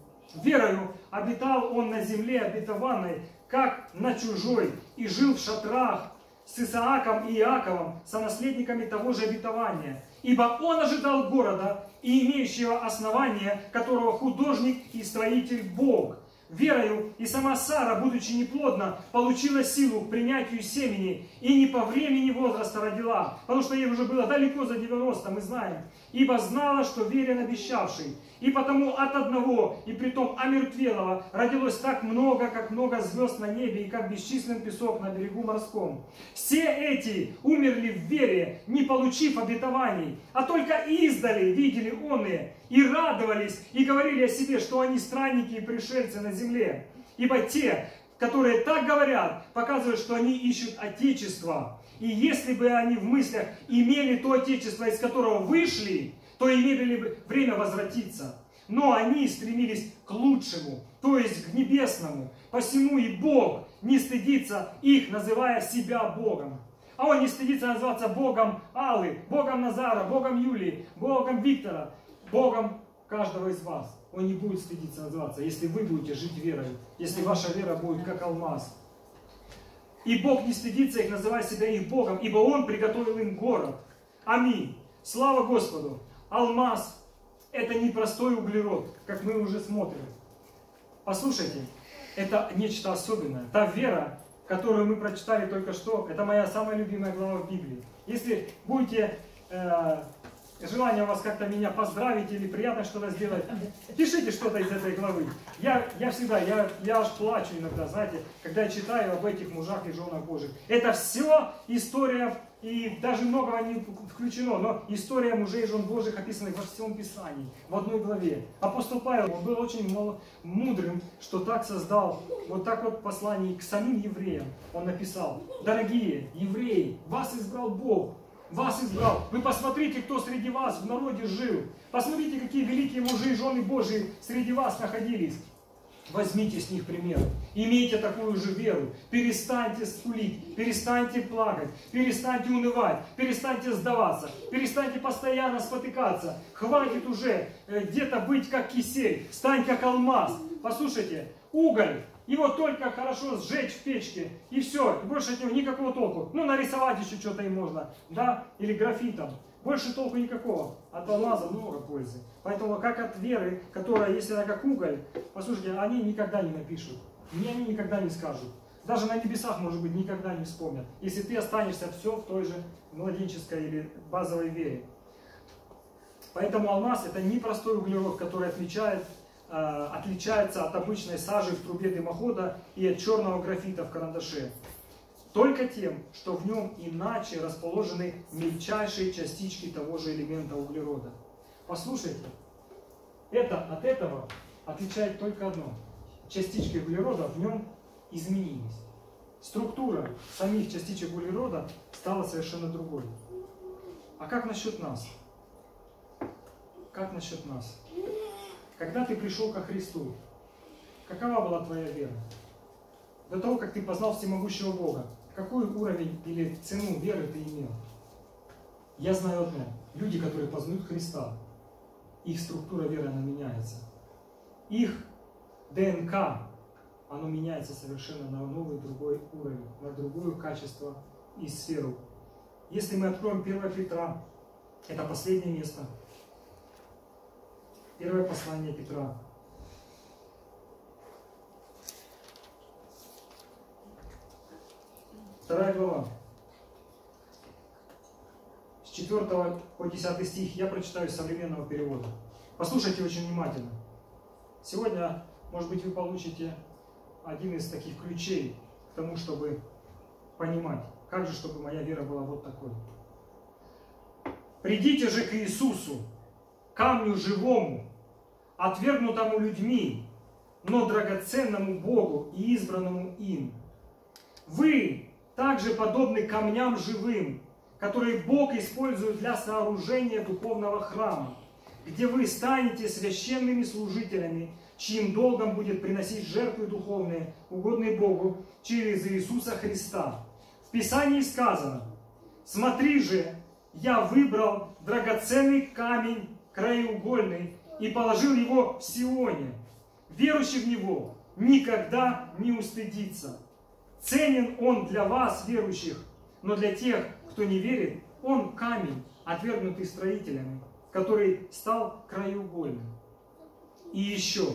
Верою обитал он на земле обетованной, как на чужой, и жил в шатрах с Исааком и Иаковом, сонаследниками того же обетования. Ибо он ожидал города, и имеющего основания, которого художник и строитель Бог. Верою и сама Сара, будучи неплодна, получила силу к принятию семени, и не по времени возраста родила, потому что ей уже было далеко за девяносто, мы знаем. Ибо знала, что верен обещавший. И потому от одного, и притом омертвелого, родилось так много, как много звезд на небе, и как бесчислен песок на берегу морском. Все эти умерли в вере, не получив обетований, а только издали видели оные, и радовались, и говорили о себе, что они странники и пришельцы на земле. Ибо те, которые так говорят, показывают, что они ищут Отечество. И если бы они в мыслях имели то Отечество, из которого вышли, то имели бы время возвратиться. Но они стремились к лучшему, то есть к небесному. Посему и Бог не стыдится их, называя себя Богом. А Он не стыдится называться Богом Аллы, Богом Назара, Богом Юлии, Богом Виктора, Богом каждого из вас. Он не будет стыдиться называться, если вы будете жить верой, если ваша вера будет как алмаз. И Бог не стыдится их, называя себя их Богом, ибо Он приготовил им город. Аминь. Слава Господу. Алмаз – это не простой углерод, как мы уже смотрим. Послушайте, это нечто особенное. Та вера, которую мы прочитали только что, это моя самая любимая глава в Библии. Если будете... Э, желание у вас как-то меня поздравить или приятно что-то сделать, пишите что-то из этой главы. Я, я всегда, я, я аж плачу иногда, знаете, когда я читаю об этих мужах и женах Божьих. Это все история и даже многого не включено, но история мужей и жен Божьих, описанных во всем Писании, в одной главе. Апостол Павел, он был очень мудрым, что так создал, вот так вот послание к самим евреям он написал: дорогие евреи, вас избрал Бог, вас избрал. Вы посмотрите, кто среди вас в народе жил. Посмотрите, какие великие мужи и жены Божьи среди вас находились. Возьмите с них пример. Имейте такую же веру. Перестаньте скулить, перестаньте плакать, перестаньте унывать, перестаньте сдаваться, перестаньте постоянно спотыкаться. Хватит уже где-то быть как кисель, стань как алмаз. Послушайте, уголь, его только хорошо сжечь в печке, и все, и больше от него никакого толку. Ну, нарисовать еще что-то им можно, да, или графитом. Больше толку никакого. От алмаза много пользы. Поэтому как от веры, которая, если она как уголь, послушайте, они никогда не напишут. И они никогда не скажут. Даже на небесах, может быть, никогда не вспомнят. Если ты останешься все в той же младенческой или базовой вере. Поэтому алмаз — это не простой углерод, который отвечает, э, отличается от обычной сажи в трубе дымохода и от черного графита в карандаше. Только тем, что в нем иначе расположены мельчайшие частички того же элемента углерода. Послушайте, это от этого отличает только одно. Частички углерода в нем изменились. Структура самих частичек углерода стала совершенно другой. А как насчет нас? Как насчет нас? Когда ты пришел ко Христу, какова была твоя вера? До того, как ты познал всемогущего Бога, какой уровень или цену веры ты имел? Я знаю одно. Люди, которые познают Христа, их структура веры, она меняется. Их ДНК, оно меняется совершенно на новый другой уровень, на другое качество и сферу. Если мы откроем первое Петра, это последнее место. Первое послание Петра. Вторая глава. С четвёртого по десятый стих я прочитаю из современного перевода. Послушайте очень внимательно. Сегодня, может быть, вы получите один из таких ключей к тому, чтобы понимать, как же, чтобы моя вера была вот такой. «Придите же к Иисусу, камню живому, отвергнутому людьми, но драгоценному Богу и избранному им. Вы также подобны камням живым, которые Бог использует для сооружения духовного храма, где вы станете священными служителями, чьим долгом будет приносить жертвы духовные, угодные Богу, через Иисуса Христа. В Писании сказано: «Смотри же, я выбрал драгоценный камень краеугольный и положил его в Сионе. Верующий в него никогда не устыдится. Ценен он для вас, верующих, но для тех, кто не верит, он камень, отвергнутый строителями, который стал краеугольным». И еще,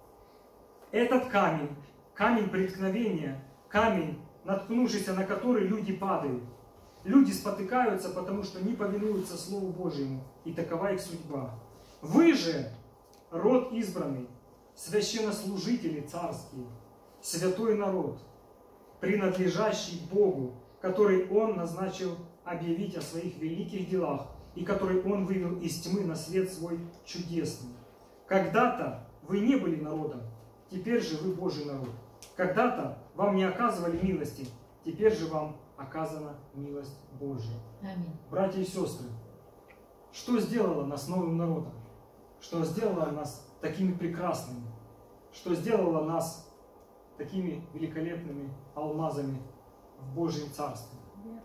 этот камень, камень преткновения, камень, наткнувшийся на который люди падают. Люди спотыкаются, потому что не повинуются Слову Божьему, и такова их судьба. Вы же род избранный, священнослужители царские, святой народ, принадлежащий Богу, который Он назначил объявить о своих великих делах, и который Он вывел из тьмы на свет свой чудесный. Когда-то вы не были народом, теперь же вы Божий народ. Когда-то вам не оказывали милости, теперь же вам оказана милость Божья. Аминь. Братья и сестры, что сделало нас новым народом? Что сделало нас такими прекрасными? Что сделало нас такими великолепными алмазами в Божьем Царстве?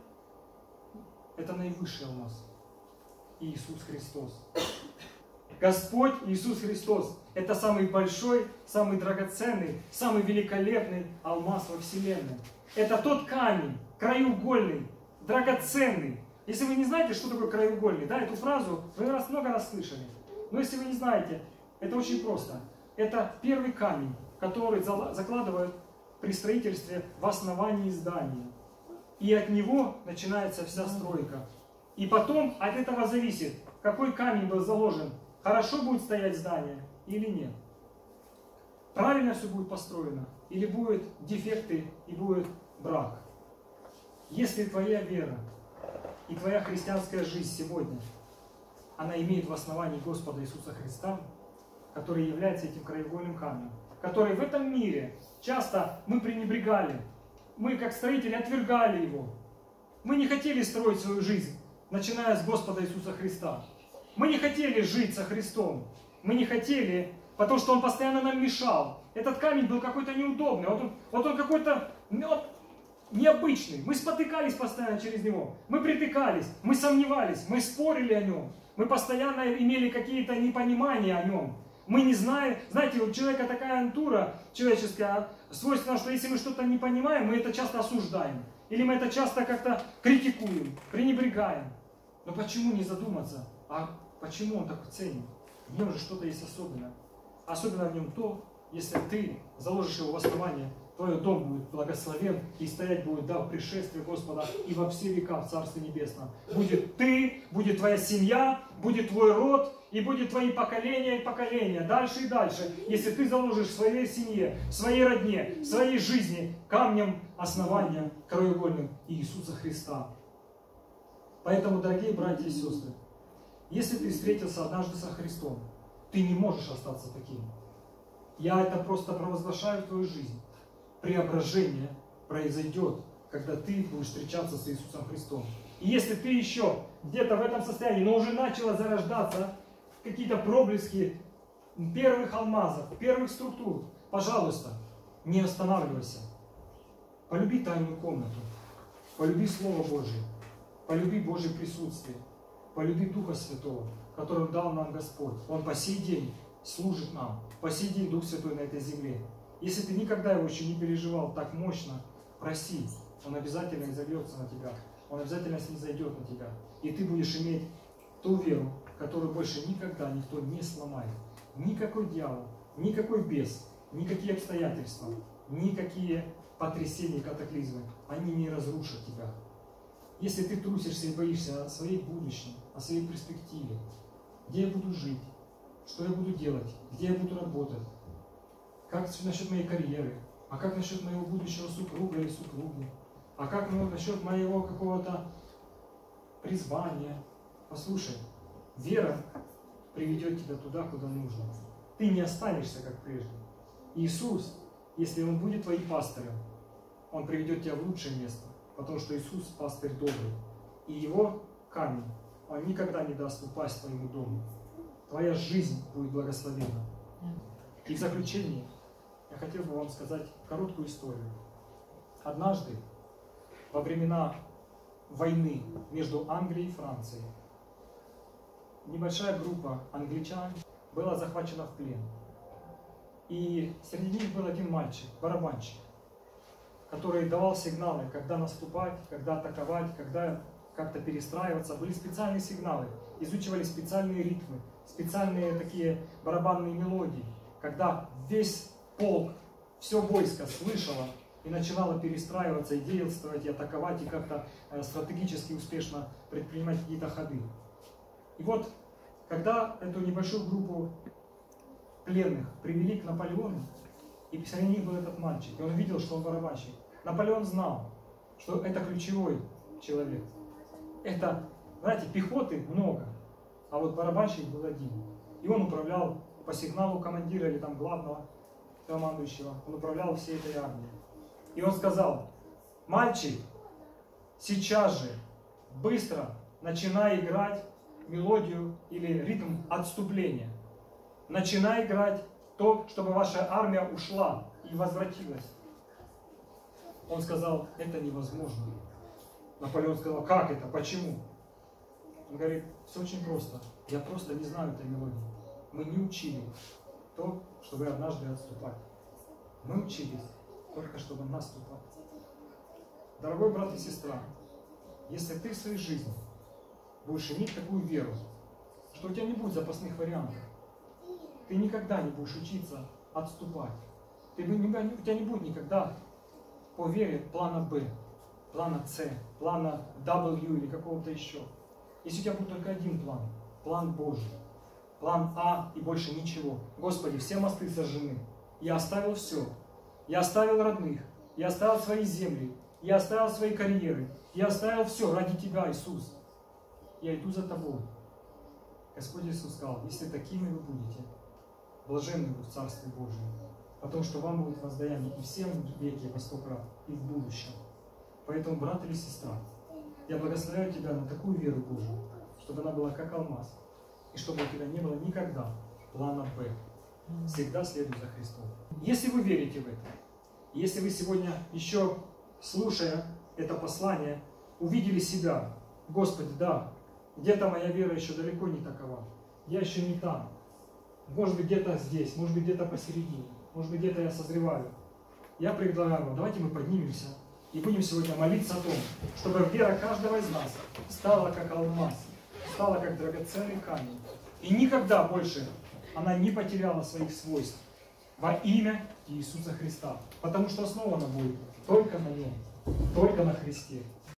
Это наивысший алмаз. Иисус Христос. Господь Иисус Христос – это самый большой, самый драгоценный, самый великолепный алмаз во Вселенной. Это тот камень, краеугольный, драгоценный. Если вы не знаете, что такое краеугольный, да, эту фразу вы раз, много раз слышали. Но если вы не знаете, это очень просто. Это первый камень, который закладывают при строительстве в основании здания. И от него начинается вся стройка. И потом от этого зависит, какой камень был заложен. Хорошо будет стоять здание или нет. Правильно все будет построено. Или будут дефекты и будет брак. Если твоя вера И твоя христианская жизнь сегодня, она имеет в основании Господа Иисуса Христа, который является этим краеугольным камнем, который в этом мире часто мы пренебрегали. Мы, как строители, отвергали его. Мы не хотели строить свою жизнь, начиная с Господа Иисуса Христа. Мы не хотели жить со Христом. Мы не хотели, потому что Он постоянно нам мешал. Этот камень был какой-то неудобный. Вот он, вот он какой-то вот, необычный. Мы спотыкались постоянно через него. Мы притыкались, мы сомневались, мы спорили о нем. Мы постоянно имели какие-то непонимания о нем. Мы не знаем, знаете, у человека такая натура человеческая, свойственно, что если мы что-то не понимаем, мы это часто осуждаем. Или мы это часто как-то критикуем, пренебрегаем. Но почему не задуматься, а почему он так ценен? В нем же что-то есть особенное. Особенно в нем то, если ты заложишь его в основание, твой дом будет благословен и стоять будет до пришествия Господа и во все века в Царстве Небесном. Будет ты, будет твоя семья, будет твой род и будет твои поколения и поколения, дальше и дальше, если ты заложишь в своей семье, в своей родне, в своей жизни камнем основания краеугольным Иисуса Христа. Поэтому, дорогие братья и сестры, если ты встретился однажды со Христом, ты не можешь остаться таким. Я это просто провозглашаю в твою жизнь. Преображение произойдет, когда ты будешь встречаться с Иисусом Христом. И если ты еще где-то в этом состоянии, но уже начала зарождаться какие-то проблески первых алмазов, первых структур, пожалуйста, не останавливайся. Полюби тайную комнату, полюби Слово Божие, полюби Божье присутствие, полюби Духа Святого, который дал нам Господь. Он по сей день служит нам, по сей день Дух Святой на этой земле. Если ты никогда его еще не переживал так мощно, проси, он обязательно изольется на тебя, он обязательно снизойдет на тебя. И ты будешь иметь ту веру, которую больше никогда никто не сломает. Никакой дьявол, никакой бес, никакие обстоятельства, никакие потрясения, катаклизмы, они не разрушат тебя. Если ты трусишься и боишься о своей будущем, о своей перспективе, где я буду жить, что я буду делать, где я буду работать, как насчет моей карьеры, а как насчет моего будущего супруга или супруги, а как насчет моего какого-то призвания. Послушай, вера приведет тебя туда, куда нужно. Ты не останешься, как прежде. Иисус, если Он будет твоим пастырем, Он приведет тебя в лучшее место, потому что Иисус пастырь добрый. И Его камень, Он никогда не даст упасть твоему дому. Твоя жизнь будет благословена. И в заключение я хотел бы вам сказать короткую историю. Однажды, во времена войны между Англией и Францией, небольшая группа англичан была захвачена в плен. И среди них был один мальчик, барабанщик, который давал сигналы, когда наступать, когда атаковать, когда как-то перестраиваться. Были специальные сигналы, изучивали специальные ритмы, специальные такие барабанные мелодии, когда весь полк, все войско слышало и начинало перестраиваться, и действовать, и атаковать, и как-то стратегически успешно предпринимать какие-то ходы. И вот, когда эту небольшую группу пленных привели к Наполеону, и среди них был этот мальчик, и он видел, что он барабанщик, Наполеон знал, что это ключевой человек. Это, знаете, пехоты много, а вот барабанщик был один. И он управлял по сигналу командира или там главного командующего, он управлял всей этой армией. И он сказал: мальчик, сейчас же, быстро начинай играть мелодию или ритм отступления. Начинай играть то, чтобы ваша армия ушла и возвратилась. Он сказал: это невозможно. Наполеон сказал: как это? Почему? Он говорит: все очень просто. Я просто не знаю этой мелодии. Мы не учили то, чтобы однажды отступать. Мы учились только, чтобы наступать. Дорогой брат и сестра, если ты в своей жизни будешь иметь такую веру, что у тебя не будет запасных вариантов, ты никогда не будешь учиться отступать. Ты, у тебя не будет никогда по вере плана Б, плана С, плана W или какого-то еще. Если у тебя будет только один план, план Божий, план А и больше ничего. Господи, все мосты сожжены. Я оставил все. Я оставил родных. Я оставил свои земли. Я оставил свои карьеры. Я оставил все ради Тебя, Иисус. Я иду за Тобой. Господь Иисус сказал, если такими вы будете, блаженны вы в Царстве Божьем, потому что вам будет воздаяние и в всем веке во сто крат, и в будущем. Поэтому, брат или сестра, я благословляю тебя на такую веру Божию, чтобы она была как алмаз, и чтобы у тебя не было никогда плана Б. Всегда следуй за Христом. Если вы верите в это, если вы сегодня еще, слушая это послание, увидели себя, Господи, да, где-то моя вера еще далеко не такова, я еще не там, может быть где-то здесь, может быть где-то посередине, может быть где-то я созреваю, я предлагаю вам, давайте мы поднимемся и будем сегодня молиться о том, чтобы вера каждого из нас стала как алмаз, стала как драгоценный камень, и никогда больше она не потеряла своих свойств во имя Иисуса Христа, потому что основана будет только на Нем, только на Христе.